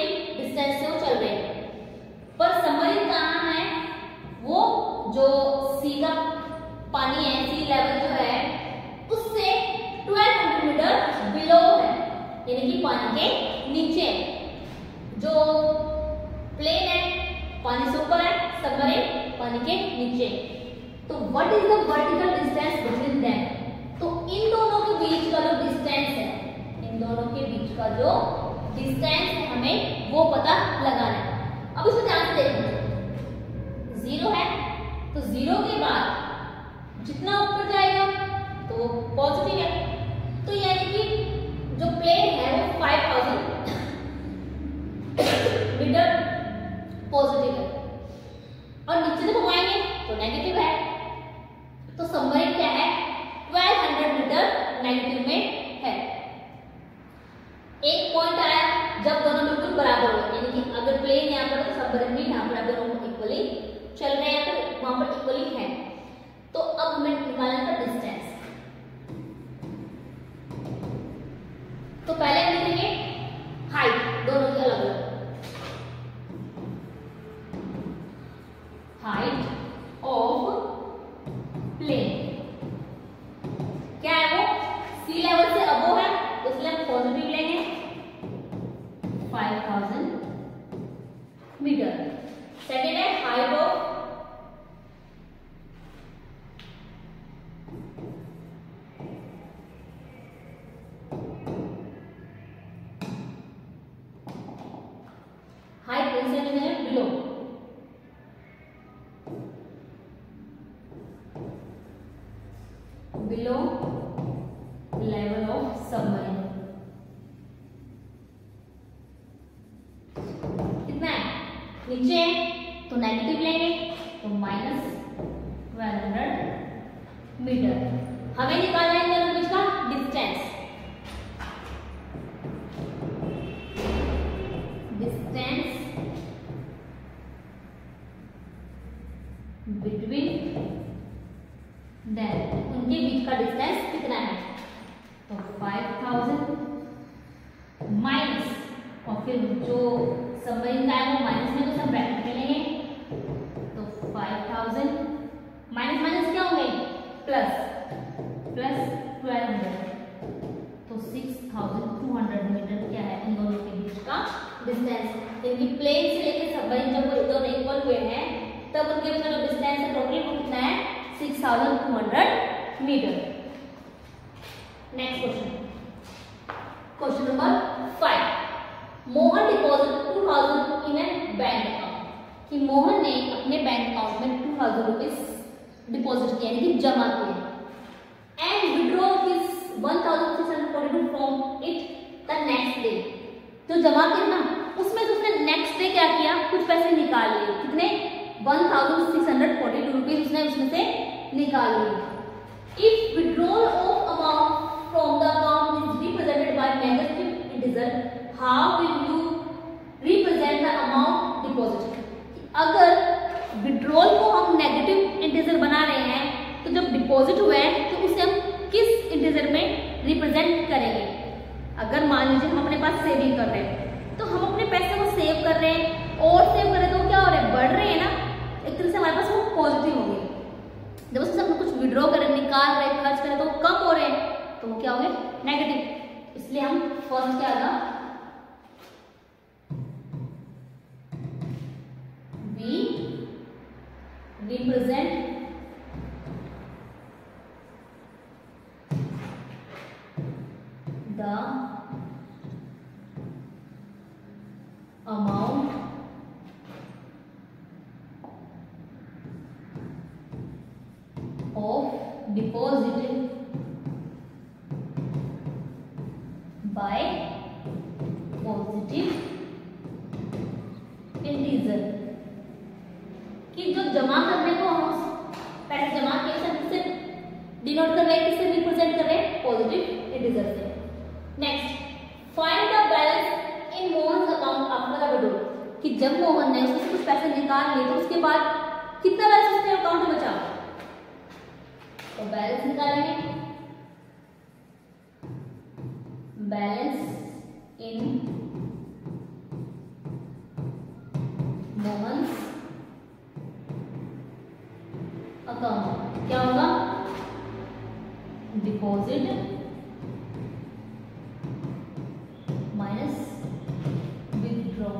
पानी है, सी लेवल जो है उससे ट्वेल्व हंड्रेड मीटर बिलो है, यानी कि पानी के नीचे। जो प्लेन है पानी से ऊपर है, सबमरीन पानी के नीचे। तो what is the vertical distance between them? तो इन दोनों के बीच का जो डिस्टेंस है, इन दोनों के बीच का जो डिस्टेंस है हमें वो पता लगाना है। अब इसको ध्यान से देखो, जीरो है तो जीरो के बाद जितना ऊपर जाएगा तो वो पॉजिटिव है, तो यानी कि जो प्लेन है वो फाइव थाउजेंड मीटर पॉजिटिव है, और नीचे जब हम आएंगे तो नेगेटिव है। तो सबमरीन क्या है, ट्वेल्व हंड्रेड मीटर नेगेटिव में है। एक पॉइंट आया जब दोनों बिल्कुल बराबर हो, यानी कि अगर प्लेन यहाँ पर तो सबमरीन भी यहाँ पर अगर दोनों इक्वली चल रहे हैं तो वहां पर इक्वली है। तो अब हमें निकालना था डिस्टेंस। तो पहले हम लिखेंगे हाइट, दोनों की अलग अलग। हाइट ऑफ प्लेन क्या है, वो सी लेवल से अबो है, तो इसलिए हम पॉजिटिव लेंगे फाइव थाउजेंड मीटर। सेकेंड है हाइट ऑफ हाइट कैसे है, below. Below level of submarine कितना है, नीचे है तो नेगेटिव लेंगे, तो माइनस ट्वेल्व हंड्रेड मीटर। हमें निकालना है इन दोनों के बीच का डिस्टेंस। डिस्टेंस बिटवीन देम, उनके बीच का डिस्टेंस कितना है, तो फाइव थाउजेंड माइनस, और फिर जो सबमरीन का है वो माइनस में, तो सब ब्रैकेट में लेंगे, तो फाइव थाउजेंड माइनस माइनस क्या होंगे, प्लस प्लस ट्वेल्व हंड्रेड, तो six thousand two hundred metre क्या है इन दोनों के बीच का डिस्टेंस। यानी प्लेन से लेकर सबमरीन जब वो दोनों इक्वल हुए हैं तब उनके बीच का जो डिस्टेंस है टोटल वो कितना है, six thousand two hundred metre. Next question, question number five. Mohan deposit two thousand in a bank account, कि मोहन ने अपने बैंक अकाउंट में टू थाउजेंड रुपीज डिपॉजिट किया, यानी कि जमा किया, and withdraw his one thousand six hundred forty two from it the next day. जो जमा किया ना उसमें तो उसने नेक्स्ट डे क्या किया, कुछ पैसे निकाल लिए, कितने, one thousand six hundred forty two rupees उसने उसमें से निकाल लिए। If withdrawal of amount from the account is represented by negative integer, how will you represent the amount deposited? अगर विड्रॉल को हम नेगेटिव इंटीजर बना रहे हैं तो जब डिपॉजिट हुआ है तो उसे हम किस इंटीजर में रिप्रेजेंट करेंगे? अगर मान लीजिए हम अपने पास सेविंग कर रहे हैं तो हम अपने पैसे को सेव कर रहे हैं, और सेव कर रहे हैं तो क्या हो रहा है, बढ़ रहे हैं ना, एक तरह से हमारे पास वो पॉजिटिव हो गए। जब उससे हम कुछ विड्रॉ करें, निकाल रहे हैं, खर्च करें तो कम हो रहे हैं, तो वो क्या हो गए, नेगेटिव। इसलिए हम फर्स्ट क्या आएगा, we represent the amount of deposited by positive integer, कि जो जमा करने को हम पैसे जमा किए थे किससे डिनोट कर रहे हैं, किससे रिप्रेजेंट कर रहे हैं, पॉजिटिव इंटीजर से। Next, find the balance in Mohan's account after the withdrawal, कि जब मोहन ने उससे कुछ पैसे निकाल लिए तो उसके बाद कितना बैलेंस उसके अकाउंट में बचा, तो बैलेंस निकालेंगे, बैलेंस इन मोहन्स अकाउंट क्या होगा, डिपॉजिट माइनस विथड्रॉ।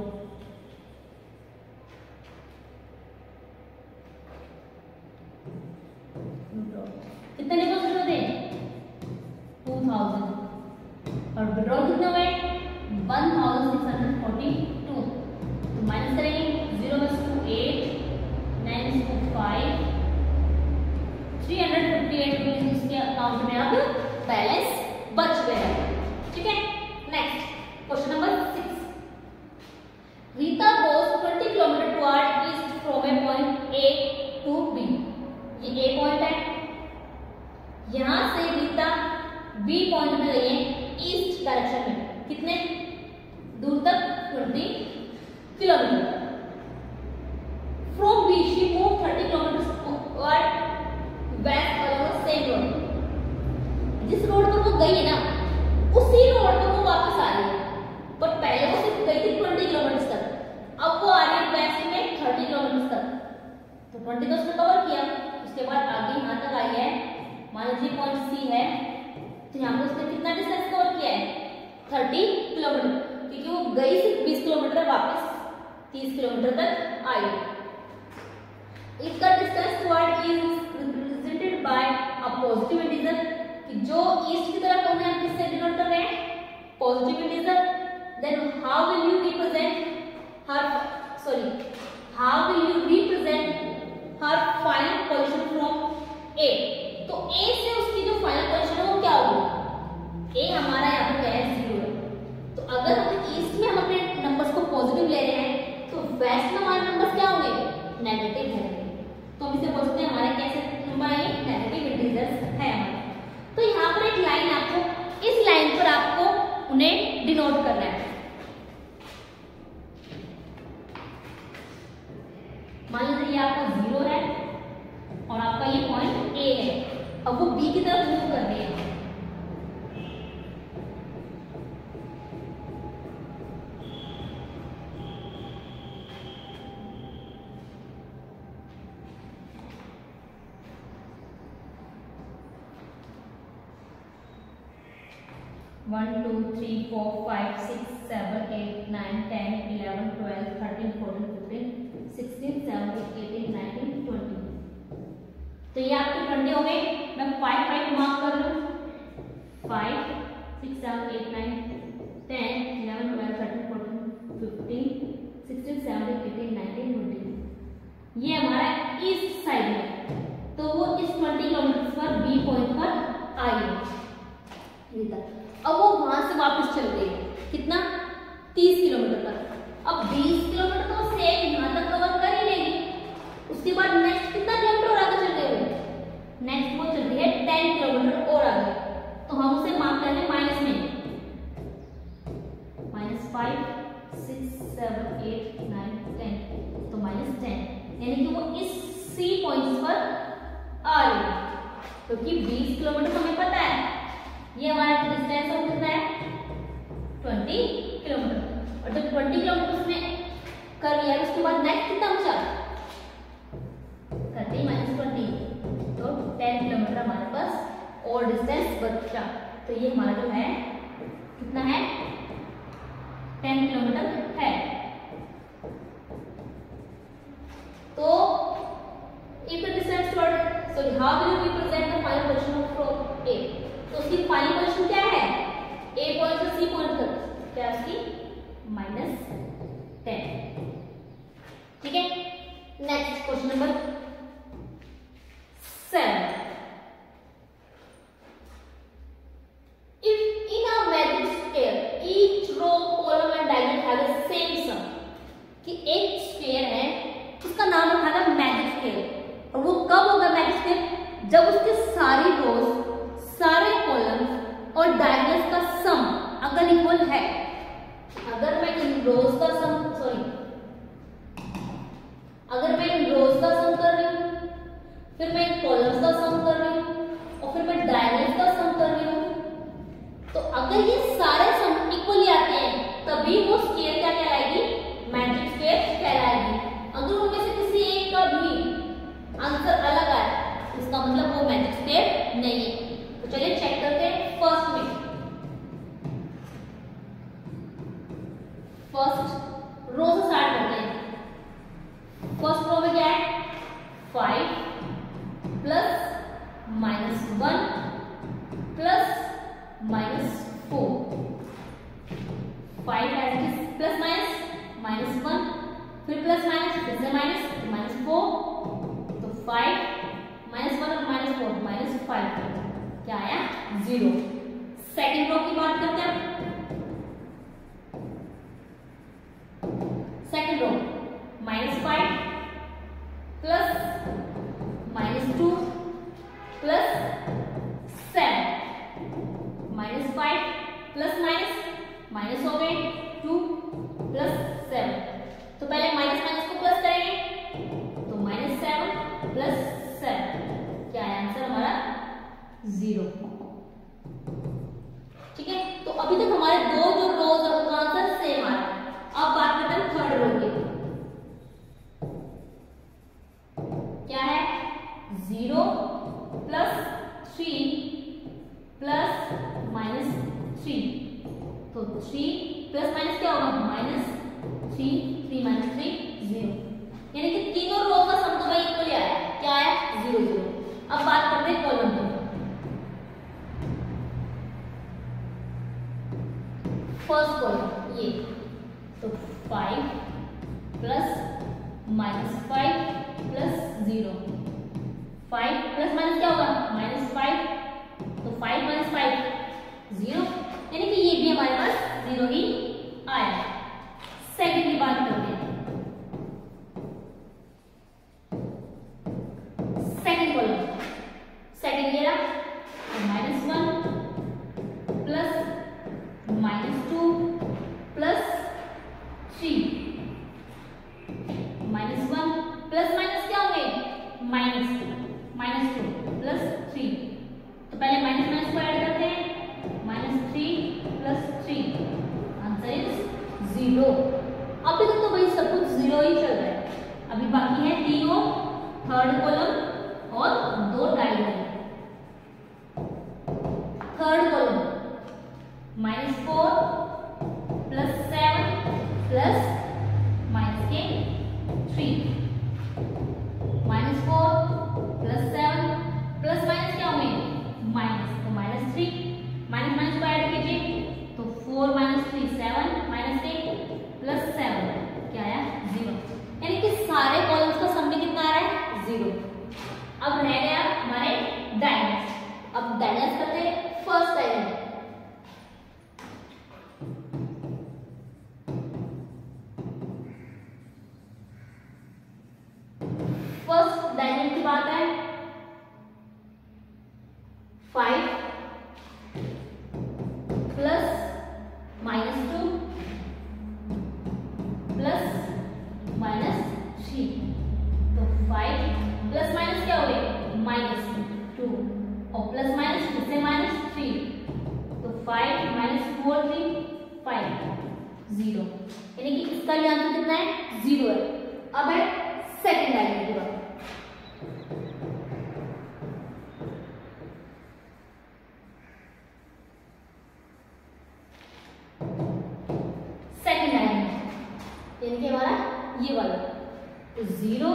कितने डिपॉजिट होते हैं? Two thousand. और विड्रॉ कितने हुए? One thousand six hundred forty two. तो माइनस करेंगे, जीरो में two eight, nine two five, three hundred fifty eight rupees इसके अकाउंट में अब बैलेंस बच गया। ठीक है, next question number six. Rita goes twenty kilometre toward east from a point A to B. ये ए पॉइंट है, यहां से रीता बी पॉइंट में गई है ईस्ट डायरेक्शन में। कितने दूर तक? Twenty kilometre. From B she move thirty kilometre toward west along same road. जिस रोड पर वो गई है ना, उसी रोड पर वो वापस आ रही है। बट पहले वो सिर्फ गई थी ट्वेंटी किलोमीटर तक, अब वो आ रही है वेस्ट में थर्टी किलोमीटर तक। तो ट्वेंटी तो उसने कवर किया, उसके बाद आगे यहाँ तक आई है, मान लीजिए पॉइंट सी है, तो यहाँ पे उसने कितना डिस्टेंस कवर किया है? थर्टी किलोमीटर, क्योंकि वो गई सिर्फ बीस किलोमीटर, वापस तीस किलोमीटर तक आई। इसका distance toward is represented by a positive integer, कि जो ईस्ट की तरफ होने हम किससे डिनोट कर रहे हैं? Positive integer. Then how will you represent her sorry how will you represent her final position from A. तो ए से उसकी जो फाइनल पोजीशन है वो क्या होगी? ए हमारा यहाँ पर क्या है? जीरो है। तो अगर हम ईस्ट में हम अपने नंबर्स को पॉजिटिव ले रहे हैं, तो वेस्ट में हमारे नंबर्स क्या होंगे? नेगेटिव होंगे। तो हम इसे बोलते हैं हमारे कैसे नंबर आए? नेगेटिव इंटीजर्स है हमारे। तो यहाँ पर एक लाइन, आपको इस लाइन पर आपको उन्हें डिनोट करना है। मान लीजिए ये आपका जीरो है और आपका ये पॉइंट ए है, अब वो बी की तरफ मूव कर रही है। One two three four five six seven eight nine ten eleven twelve thirteen fourteen fifteen sixteen seventeen eighteen nineteen twenty. तो ये आपके ट्वेंटी हो गए। मैं फाइव फाइव मार्क कर लूँ, five six seven eight nine ten eleven twelve thirteen fourteen fifteen sixteen seventeen eighteen nineteen twenty. ये हमारा ईस्ट साइड है, तो वो इस ट्वेंटी किलोमीटर पर बी पॉइंट पर आई। अब वो वहां से वापस चल गई, कितना? तीस किलोमीटर तक। अब बीस किलोमीटर तो सेम यहाँ तक कवर कर ही लेगी। उसके बाद नेक्स्ट कितना किलोमीटर और आगे चल गए? नेक्स्ट वो चल रही है टेन किलोमीटर और आगे। तो हम उसे मार्क करेंगे माइनस में, minus five six seven eight nine ten, तो माइनस टेन, यानी कि वो इस सी पॉइंट पर आ रही है। क्योंकि बीस किलोमीटर हमें पता है, ये हमारा डिस्टेंस है कितना है? Twenty kilometre. और जब ट्वेंटी किलोमीटर उसने कर लिया, उसके बाद नेक्स्ट कितना बचा? थर्टी माइनस ट्वेंटी, तो टेन किलोमीटर हमारे पास और डिस्टेंस बचा। तो ये हमारा जो है कितना है? टेन किलोमीटर है। तो if the distance toward sorry how will we represent the final position of from A? तो उसकी फाइनल पोजीशन क्या है? ए पॉइंट से सी पॉइंट तक क्या उसकी? Minus ten. ठीक है, next question number seven. If in a magic square each row column and diagonal have the same sum, कि एक स्क्वायर है उसका नाम रखा था मैजिक स्क्वायर, और वो कब होगा मैजिक स्क्वायर? जब उसके सारी रोज, सारे कॉलम्स और डायगोनल्स का सम अगर इक्वल है। अगर मैं इन रोज का सम सॉरी अगर मैं इन रोज का सम कर रही हूँ, फिर मैं इन कॉलम्स का सम कर रही हूँ, और फिर मैं डायगोनल्स का सम कर रही हूँ, तो अगर ये सारे सम इक्वल आते हैं तभी वो स्क्वायर क्या कहलाएगी? मैजिक स्क्वायर कहलाएगी। अगर उनमें से किसी एक का भी आंसर अलग आए, इसका मतलब वो मैजिक स्क्वायर नहीं है। तो तो चलिए चेक करते हैं फर्स्ट में। फर्स्ट रो से स्टार्ट करते हैं। फर्स्ट रो में क्या है, five plus minus one plus minus four. Five as plus minus minus one, फिर प्लस माइनस, फिर से माइनस माइनस फोर, तो फाइव माइनस वन और माइनस फोर माइनस फाइव, क्या आया, जीरो। सेकेंड रो की बात करते हैं। Second row minus five plus minus two plus seven, minus five plus minus minus हो गए टू प्लस सेवन। तो पहले माइनस माइनस को प्लस करेंगे, तो माइनस सेवन प्लस सेवन, क्या है आंसर हमारा, जीरो। ठीक है, तो अभी तक हमारे दो जो रोज है उनका आंसर सेम आ रहा है। अब बात करते हैं थर्ड रो की। क्या है, zero plus three plus minus three, तो थ्री प्लस माइनस क्या होगा, minus three, three minus three zero, यानी कि तीनों रो का सम तो भाई इक्वल आया, क्या आया, जीरो जीरो। अब बात करते हैं कॉलम की। फर्स्ट कॉलम ये, तो five plus minus five plus zero, five plus minus क्या होगा, माइनस फाइव, तो फाइव माइनस फाइव जीरो, यानी कि ये भी हमारे पास जीरो ही आया। सेकंड की बात करते हैं। सेकंड कॉलम, सेकंड ये रहा, minus one plus minus two plus three, minus one plus minus क्या होंगे, minus minus two plus three, तो पहले माइनस माइनस को ऐड करते हैं, minus three plus three, answer is zero. अभी तक तो भाई सब कुछ जीरो ही चल रहा है, अभी बाकी है तीनों थर्ड कॉलम और दो diagonal. Third column minus four plus seven plus minus के three, minus four plus seven plus minus क्या होंगे, माइनस, तो माइनस थ्री, माइनस माइनस को ऐड कीजिए, तो four minus three seven, minus के प्लस सेवन, क्या आया, जीरो, यानी कि सारे कॉलम्स का सम में कितना आ रहा है, जीरो। अब रह गया हमारे डायगोनल्स। अब डायगोनल्स करते हैं। फर्स्ट डायगोनल, फर्स्ट डायगोनल की बात है, five plus minus two plus minus three, तो फाइव प्लस माइनस क्या हो गए, माइनस टू, और प्लस माइनस फिर से माइनस थ्री, तो five minus four three five, zero, यानी कि इसका भी आंसर कितना है, जीरो है। अब है सेकंड डायगोनल की बात। सेकंड डायगोनल यानी कि हमारा ये वाला, तो जीरो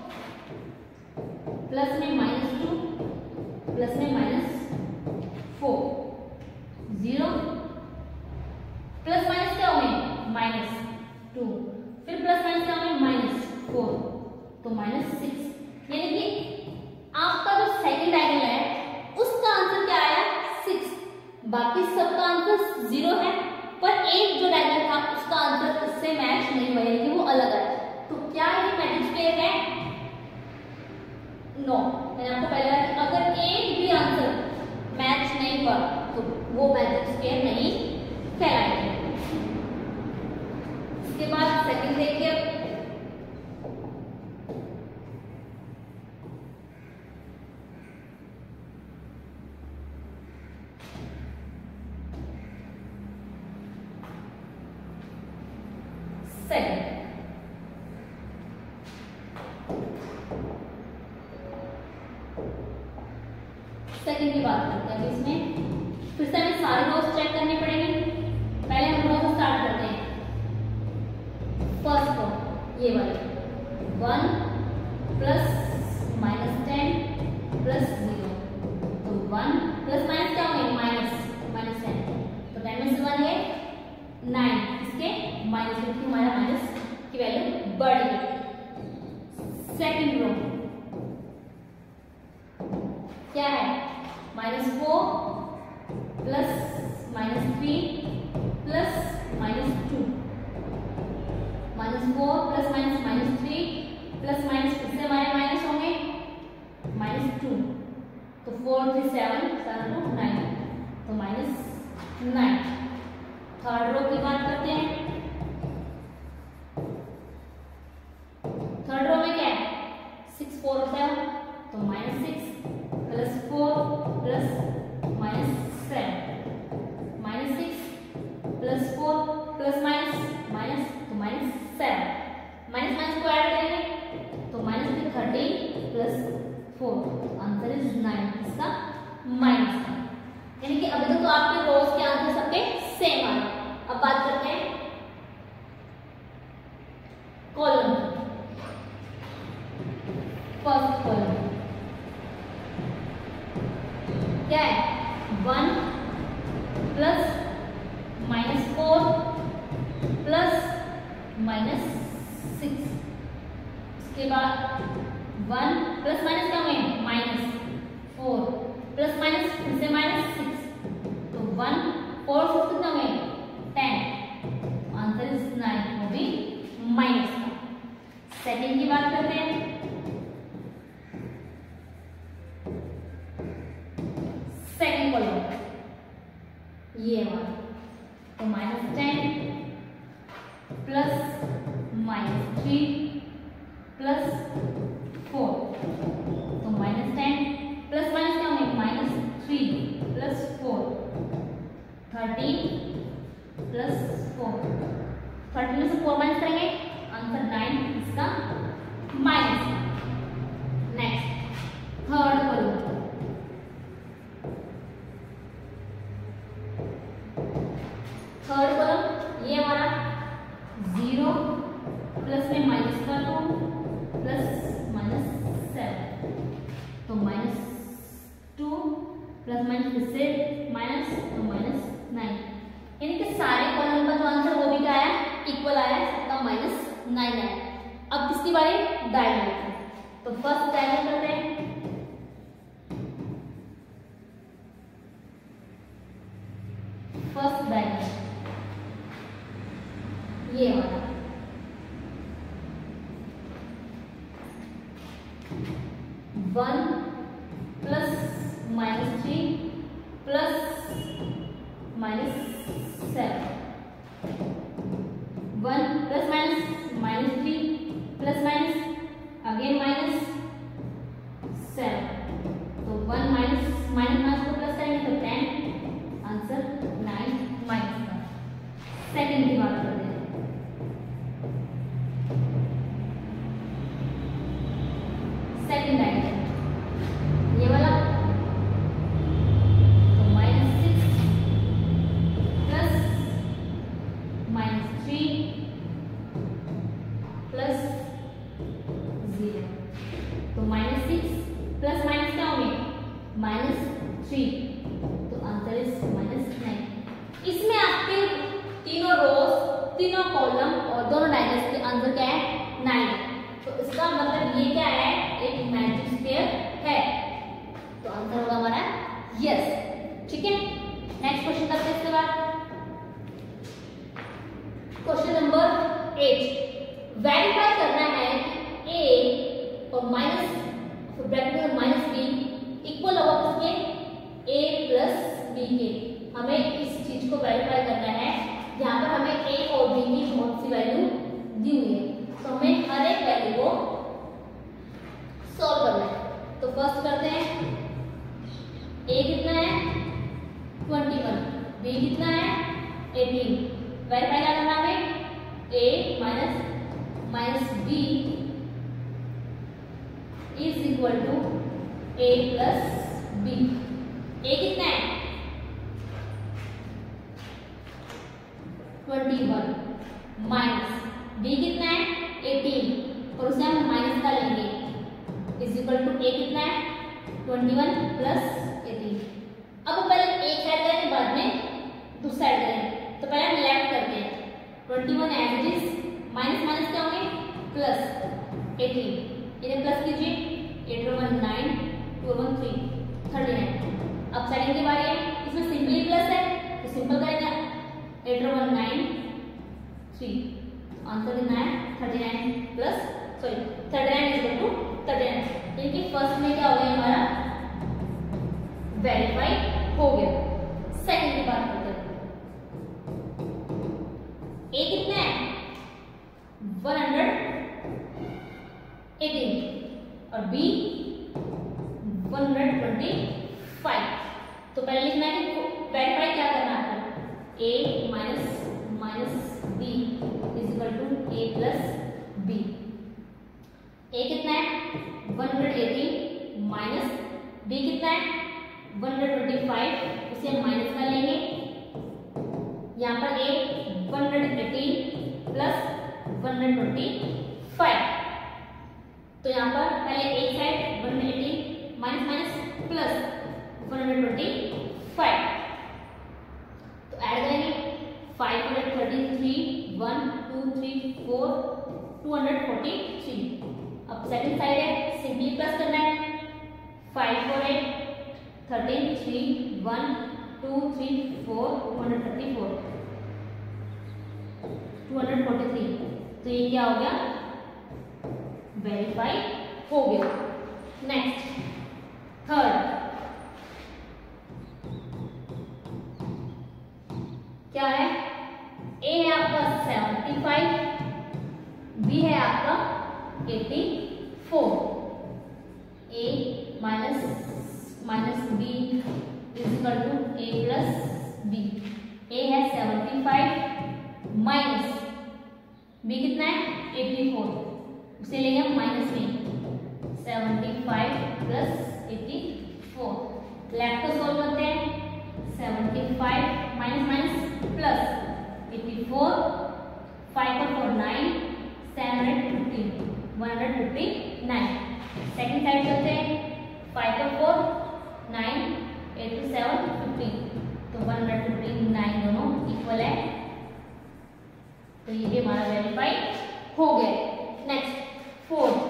प्लस में माइनस टू प्लस में minus four, zero plus minus क्या होंगे, माइनस टू, फिर प्लस माइनस क्या होंगे, माइनस फोर, तो माइनस सिक्स, यानी कि आपका जो सेकंड डायगोनल है उसका आंसर क्या आया, सिक्स। बाकी सबका आंसर जीरो है, पर एक जो डायगोनल था उसका आंसर इससे मैच नहीं हुआ, यानी कि वो अलग है। तो क्या ये मैट्रिक्स स्क्वायर है, नो। मैंने आपको पहले कहा कि अगर एक भी आंसर मैच नहीं हुआ तो वो मैट्रिक्स स्क्वायर नहीं कहलाएगा। इसके बाद सेकंड देखिए, सेकंड सेकंड की बात करते हैं। इसमें फिर से हमें सारे रोज चेक करने पड़ेंगे। पहले हम रोज स्टार्ट करते हैं। फर्स्ट रो ये वाले one plus minus ten plus zero, तो वन प्लस माइनस क्या होंगे माइनस माइनस टेन, तो टेन में से वन है नाइन, इसके माइनस क्योंकि हमारा माइनस की वैल्यू बढ़ गई। सेकंड रो क्या है minus four plus minus three plus minus two, minus four plus minus minus three plus minus फिर से हमारे माइनस होंगे माइनस टू, तो four three seven seven two nine, तो माइनस नाइन। थर्ड रो की बात करते हैं। थर्ड रो में क्या है सिक्स फोर होता है, तो minus six plus four plus minus seven, minus six plus four plus minus minus, तो माइनस सेवन, माइनस माइनस को ऐड करेंगे तो माइनस में thirty plus four, answer is nine, इसका माइनस का। यानी कि अभी तक तो आपके रोज के आंसर सबके सेम आ रहे। अब बात करते हैं कॉलम। फर्स्ट कॉलम क्या है one plus minus four plus minus six, इसके बाद वन प्लस माइनस क्या होंगे माइनस फोर प्लस माइनस फिर से माइनस सिक्स, तो वन फोर सिक्स कितना होंगे टेन, आंसर इज नाइन, वो भी माइनस का। सेकेंड की बात करते हैं। सेकेंड कॉलम ये हमारा, तो minus ten plus minus three plus four, तो माइनस टेन प्लस माइनस क्या होंगे minus three plus four, thirty plus four, thirty में से फोर माइनस करेंगे आंसर नाइन, इसका minus. Next third column, third column ये हमारा जीरो प्लस में माइनस का टू प्लस माइनस सेवन, तो माइनस टू प्लस माइनस फिर से माइनस, तो माइनस नाइन। यानी कि सारे कॉलम का जो आंसर वो भी क्या आया इक्वल आया, सबका माइनस नाइन आया। अब किसकी बारी डायगोनल की, तो फर्स्ट डायगोनल करते हैं। फर्स्ट डायगोनल ये वाला one plus minus three plus minus seven, one plus minus minus three plus minus again minus seven, तो वन माइनस माइनस माइनस को प्लस करेंगे तो टेन, आंसर नाइन माइनस का। सेकेंड की बात करते हैं। सेकेंड डायगोनल ये वाला, तो minus six plus minus three plus zero, तो माइनस सिक्स प्लस माइनस क्या होंगे माइनस थ्री, तो आंसर इज माइनस नाइन। इसमें आपके तीनों रोज तीनों कॉलम और दोनों डायगोनल्स के आंसर क्या है नाइन, तो इसका मतलब ये क्या है एक मैजिक स्क्वायर है, तो आंसर होगा हमारा यस। ठीक है, नेक्स्ट क्वेश्चन करते हैं। इसके बाद क्वेश्चन नंबर एट, वेरीफाई करना है कि ए और माइनस ब्रैकेट में माइनस बी इक्वल होगा किसके ए प्लस बी के। हमें इस चीज को वेरीफाई करना है, यहाँ पर हमें ए और बी की बहुत सी वैल्यू दी हुई है, तो हमें हर एक वैल्यू को सॉल्व करना है। तो फर्स्ट करते हैं, ए कितना है ट्वेंटी वन, बी कितना है एटीन, वेरीफाई करना है A minus minus B is equal to A plus B. Twenty one minus B कितना है एटीन और उसे हम माइनस का लेंगे इज इक्वल टू ए कितना है ट्वेंटी वन प्लस एटीन। अब पहले एक साइड करेंगे बाद में दूसरी साइड करेंगे, तो पहले हम लेफ्ट करते हैं twenty one as it is minus minus क्या होंगे प्लस एटीन, इन्हें प्लस कीजिए eight one nine two one three thirty nine. अब सेकंड की बारी है, इसमें सिंपली प्लस है तो सिंपल करेंगे eight one nine three, answer कितना है thirty nine plus sorry thirty nine is equal to thirty nine. इनके फर्स्ट में क्या हो गया हमारा वेरीफाई हो गया। सेकंड की बात करते हैं, ए कितना है वन हंड्रेड एटीन और B one hundred twenty five. तो पहले लिखना है कि वेरीफाई क्या करना है आपको, A minus minus B is equal to A plus B. A कितना है one hundred eighteen minus B कितना है वन हंड्रेड ट्वेंटी फाइव, उसे हम माइनस कर लेंगे। यहाँ पर A one hundred eighteen plus one hundred twenty five, तो यहाँ पर पहले एक side one hundred eighteen minus minus plus one hundred twenty five, तो ऐड करेंगे five hundred thirty three one two three four two hundred forty three. अब second side है simply plus करना है five four eight thirteen three one two three four two hundred thirty four two hundred forty three. तो ये क्या हो गया verify हो गया। नेक्स्ट थर्ड क्या है, ए है आपका सेवेंटी फाइव, बी है आपका eighty four, A minus minus B is equal to A plus B. A है सेवेंटी फाइव माइनस बी कितना है एटी फोर, उसे लेंगे हम माइनस में seventy five plus eighty four. Left को सोल्व करते हैं seventy five minus minus plus eighty four, five four nine seven hundred fifteen one hundred fifty nine. Second side करते हैं five four nine eight two seven fifteen, तो one hundred fifty nine दोनों equal है, तो ये भी हमारा verify हो गया। नेक्स्ट फोर्थ,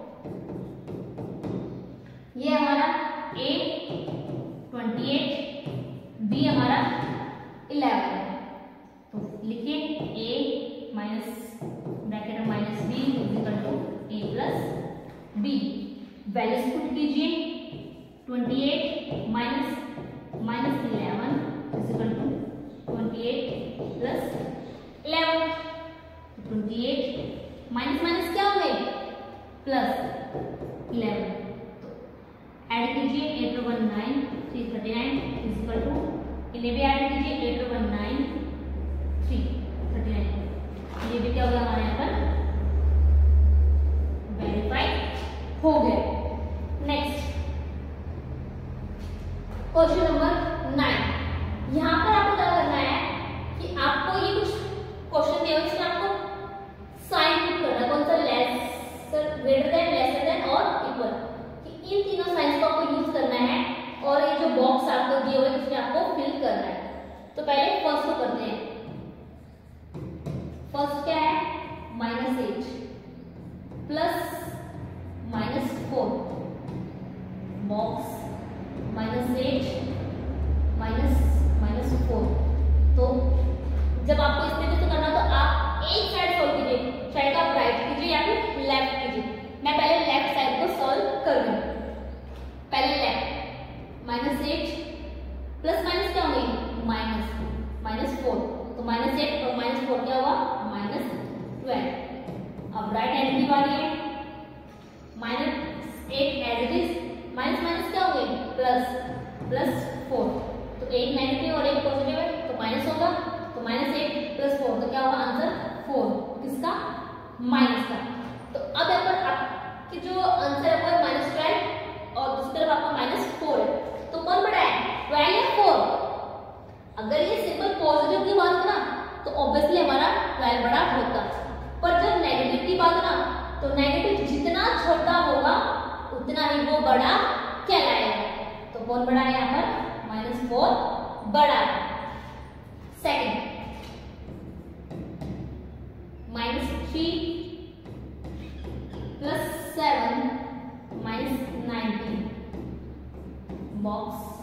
ये हमारा ए ट्वेंटी एट बी हमारा इलेवन है, तो लिखिए ए माइनस ब्रैकेट में minus B is equal to A plus B. Values put कीजिए twenty eight minus minus eleven is equal to twenty eight plus eleven. Twenty eight minus minus क्या हो गए plus eleven, तो add कीजिए eight one nine three thirty nine is equal to इन्हें भी add कीजिए eight one nine three thirty nine. ये भी क्या होगा हमारे यहाँ पर वेरीफाई हो गया। नेक्स्ट क्वेश्चन नंबर नाइन, यहाँ पर आपको क्या करना है कि आपको ये कुछ क्वेश्चन दिया है, इसमें आपको साइन पुट करना है, कौन सा less greater than lesser than और इक्वल, कि इन तीनों साइंस को आपको यूज करना है और ये जो बॉक्स आपको दिए हुए इसमें आपको फिल करना है। तो पहले फर्स्ट को करते हैं। फर्स्ट क्या है minus eight plus minus four, box minus eight minus minus four. तो जब आपको इस तरीके से करना तो आप एक साइड सॉल्व कीजिए, चाहे तो आप राइट कीजिए या फिर लेफ्ट कीजिए। मैं पहले लेफ्ट साइड को सॉल्व कर रही हूँ। पहले left minus eight plus minus क्या होंगे माइनस माइनस फोर, तो माइनस एट और माइनस फोर क्या हुआ माइनस ट्वेल्व। अब राइट हैंड की बारी है, minus eight as it is minus minus क्या हो गए प्लस प्लस फोर, तो एक नेगेटिव और एक पॉजिटिव है तो माइनस होगा, तो माइनस एट प्लस फोर तो क्या होगा आंसर फोर, किसका माइनस का। तो अब यहाँ पर आपकी जो आंसर है वो माइनस ट्वेल्व और दूसरी तरफ आपका माइनस फोर है, तो कौन बड़ा है ट्वेल्व या फोर। अगर ये सिंपल पॉजिटिव की बात है ना तो ऑब्वियसली हमारा ट्वेल्व बड़ा होता। पर जब नेगेटिव की बात ना, तो नेगेटिव जितना छोटा होगा उतना ही वो बड़ा कहलाएगा। तो कौन बड़ा है यहाँ पर? माइनस फोर बड़ा है। Second, minus three plus seven minus nineteen, box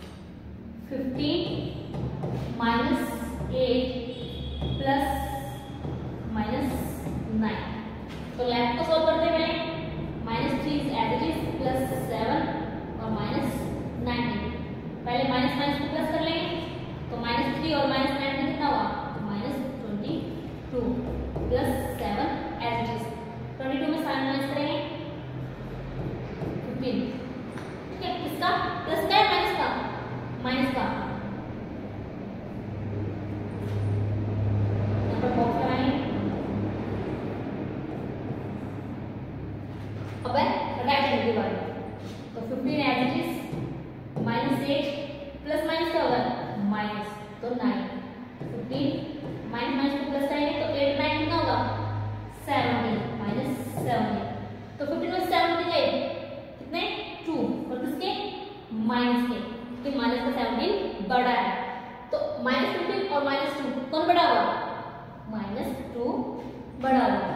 fifteen minus eight plus minus nine. तो लेफ्ट को सॉल्व करते हैं पहले। Minus three as it is plus seven और माइनस नाइनटीन। पहले माइनस माइनस को प्लस कर लेंगे, तो माइनस थ्री और माइनस नाइनटीन कितना हुआ? Minus twenty two plus seven as it is. Twenty two में साइन माइनस करेंगे फिफ्टीन। ठीक है, किसका प्लस का है माइनस का? माइनस का। यहाँ पर बॉक्स लगाएंगे। अब राइट हैंड की बारी, तो fifteen as it is minus eight plus minus क्या होगा? माइनस, तो नाइन। फिफ्टीन माइनस माइनस को प्लस करेंगे तो एट नाइन कितना होगा? Seventeen minus seventeen. तो फिफ्टीन में सेवनटीन गए कितने? टू, और किसके? माइनस के, क्योंकि माइनस का सेवनटीन बड़ा है। तो माइनस फिफ्टीन और माइनस टू कौन बड़ा होगा? माइनस टू बड़ा होगा।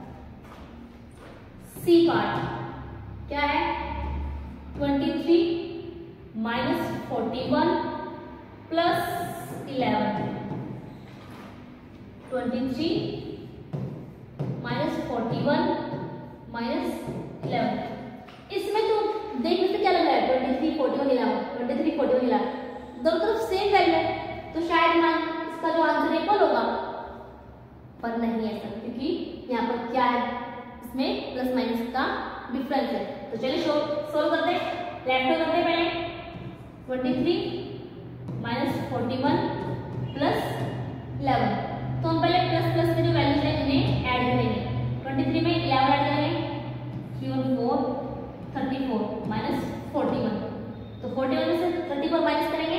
सी पार्ट क्या है? Twenty three minus forty one plus eleven. Twenty three minus forty one minus eleven. इसमें तो देखने से क्या लग रहा है? Twenty three forty one eleven, twenty three forty one eleven, दोनों तरफ सेम वैल्यू है, तो शायद मान इसका जो आंसर इक्वल होगा। पर नहीं है सर, क्योंकि यहाँ पर क्या है? इसमें प्लस माइनस का डिफरेंस है। तो चलिए सोल्व करते हैं। लेफ्ट को करते हैं पहले। Twenty three minus forty one plus eleven, तो हम पहले प्लस प्लस के जो वैल्यूज है इन्हें ऐड करेंगे। ट्वेंटी थ्री में इलेवन ऐड करेंगे, थ्री और four thirty four minus forty one. तो फोर्टी वन में से थर्टी फोर माइनस करेंगे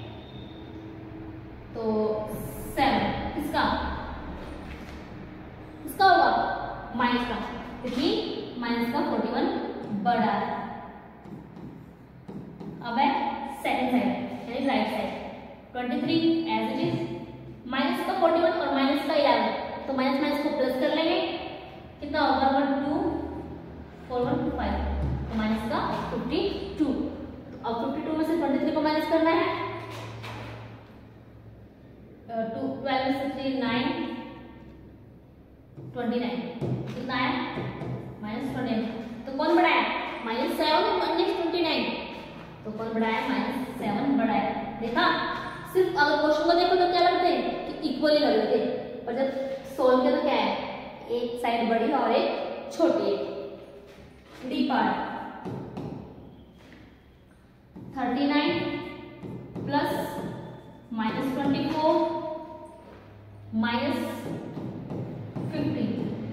तो सेवन। किसका? किसका होगा? माइनस का, क्योंकि माइनस का फोर्टी वन बड़ा है। अब है सेकंड साइड यानी right side. Twenty three as it is minus का फोर्टी वन और माइनस का इलेवन, तो माइनस माइनस को प्लस कर लेंगे। कितना होगा? One two four one five, तो माइनस का फिफ्टी टू। तो अब फिफ्टी टू में से ट्वेंटी थ्री को माइनस करना है। टू ट्वेल्व में से थ्री नाइन, ट्वेंटी नाइन कितना है? Minus twenty nine. तो कौन बड़ा है? Minus seven minus twenty nine, तो कौन बड़ा है? माइनस सेवन बड़ा है। देखा, सिर्फ अगर क्वेश्चन को देखो तो क्या लगते हैं कि इक्वली लग रहे थे, पर जब सोल्व किया तो क्या है? एक साइड बड़ी है और एक छोटी है। D part thirty nine plus minus twenty four minus fifty.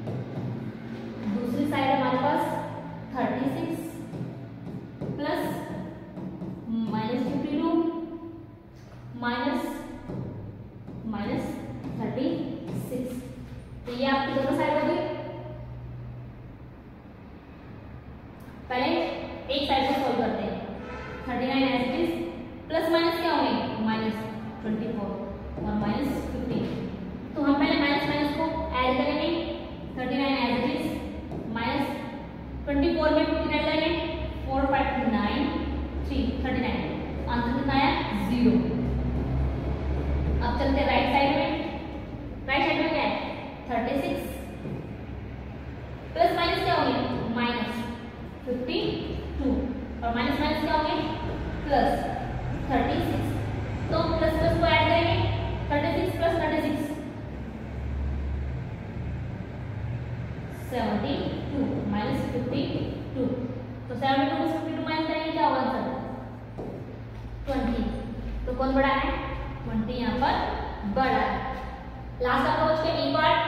दूसरी साइड हमारे पास thirty six plus minus fifty two minus minus thirty six. तो ये आपकी दोनों साइड हो गई। पहले एक साइड को सॉल्व करते हैं। Thirty nine as it is plus minus क्या होंगे? माइनस ट्वेंटी फोर और माइनस फिफ्टी। तो हम पहले माइनस माइनस को ऐड करेंगे। Thirty nine as it is minus twenty four में फिफ्टी नाइन करेंगे, four five nine three thirty nine. Answer कितना आया? जीरो। अब चलते राइट साइड में। राइट साइड में क्या है? थर्टी सिक्स प्लस माइनस क्या होंगे? माइनस फिफ्टी टू और माइनस माइनस क्या होंगे? Plus thirty six. तो प्लस प्लस को ऐड करेंगे। Thirty six plus thirty six seventy two minus fifty two. तो सेवेंटी टू में फिफ्टी टू माइनस करेंगे, क्या होगा आंसर? ट्वेंटी। तो कौन बड़ा है? ट्वेंटी यहाँ पर बड़ा है। लास्ट अप्रोच के E part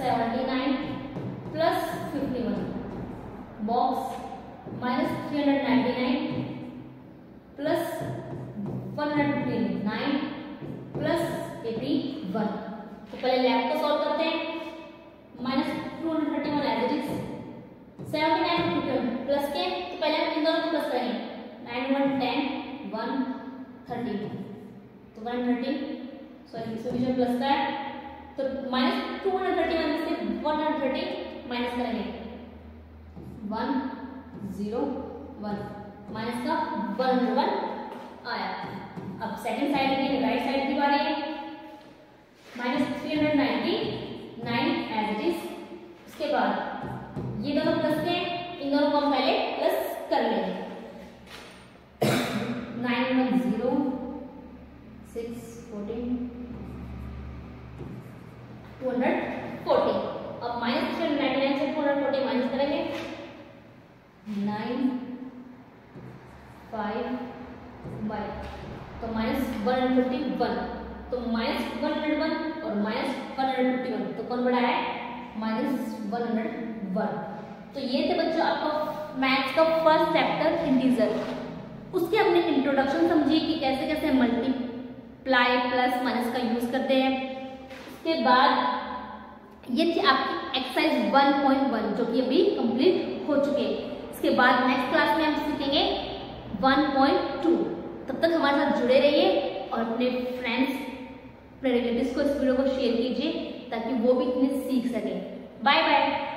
seventy nine plus fifty one box minus three hundred ninety nine plus one hundred fifty nine plus eighty one. तो पहले लेफ्ट को सॉल्व करते हैं। Minus two hundred thirty one as it is, seventy nine fifty one plus के, तो पहले हम इन दोनों को प्लस करेंगे। Nine one ten one thirty, तो वन थर्टी सॉरी इसमें प्लस का है, तो minus two hundred thirty one से वन हंड्रेड थर्टी माइनस करेंगे, वन जीरो वन माइनस का वन हंड्रेड वन आया। अब सेकंड साइड की राइट साइड की बारी है। Minus three hundred ninety nine as it is, उसके बाद ये दोनों प्लस के, इन दोनों को हम पहले प्लस कर लेंगे। Nine one zero six fourteen two hundred forty. अब minus three hundred ninety nine से टू हंड्रेड फोर्टी माइनस करेंगे, नाइन फाइव बाई, तो minus one hundred fifty one, तो माइनस वन हंड्रेड वन और minus one hundred fifty one, तो कौन बड़ा है? Minus one hundred one. तो ये थे बच्चों आपका मैथ्स का फर्स्ट चैप्टर इंटीजर। उसके हमने इंट्रोडक्शन समझी कि कैसे कैसे मल्टीप्लाई प्लस माइनस का यूज करते हैं। उसके बाद ये थी आपकी एक्सरसाइज वन पॉइंट वन जो कि अभी कंप्लीट हो चुके हैं। इसके बाद नेक्स्ट क्लास में हम सीखेंगे वन पॉइंट टू। तब तक हमारे साथ जुड़े रहिए और अपने फ्रेंड्स, अपने रिलेटिव्स को इस वीडियो को शेयर कीजिए ताकि वो भी इन्हें सीख सकें। Bye bye.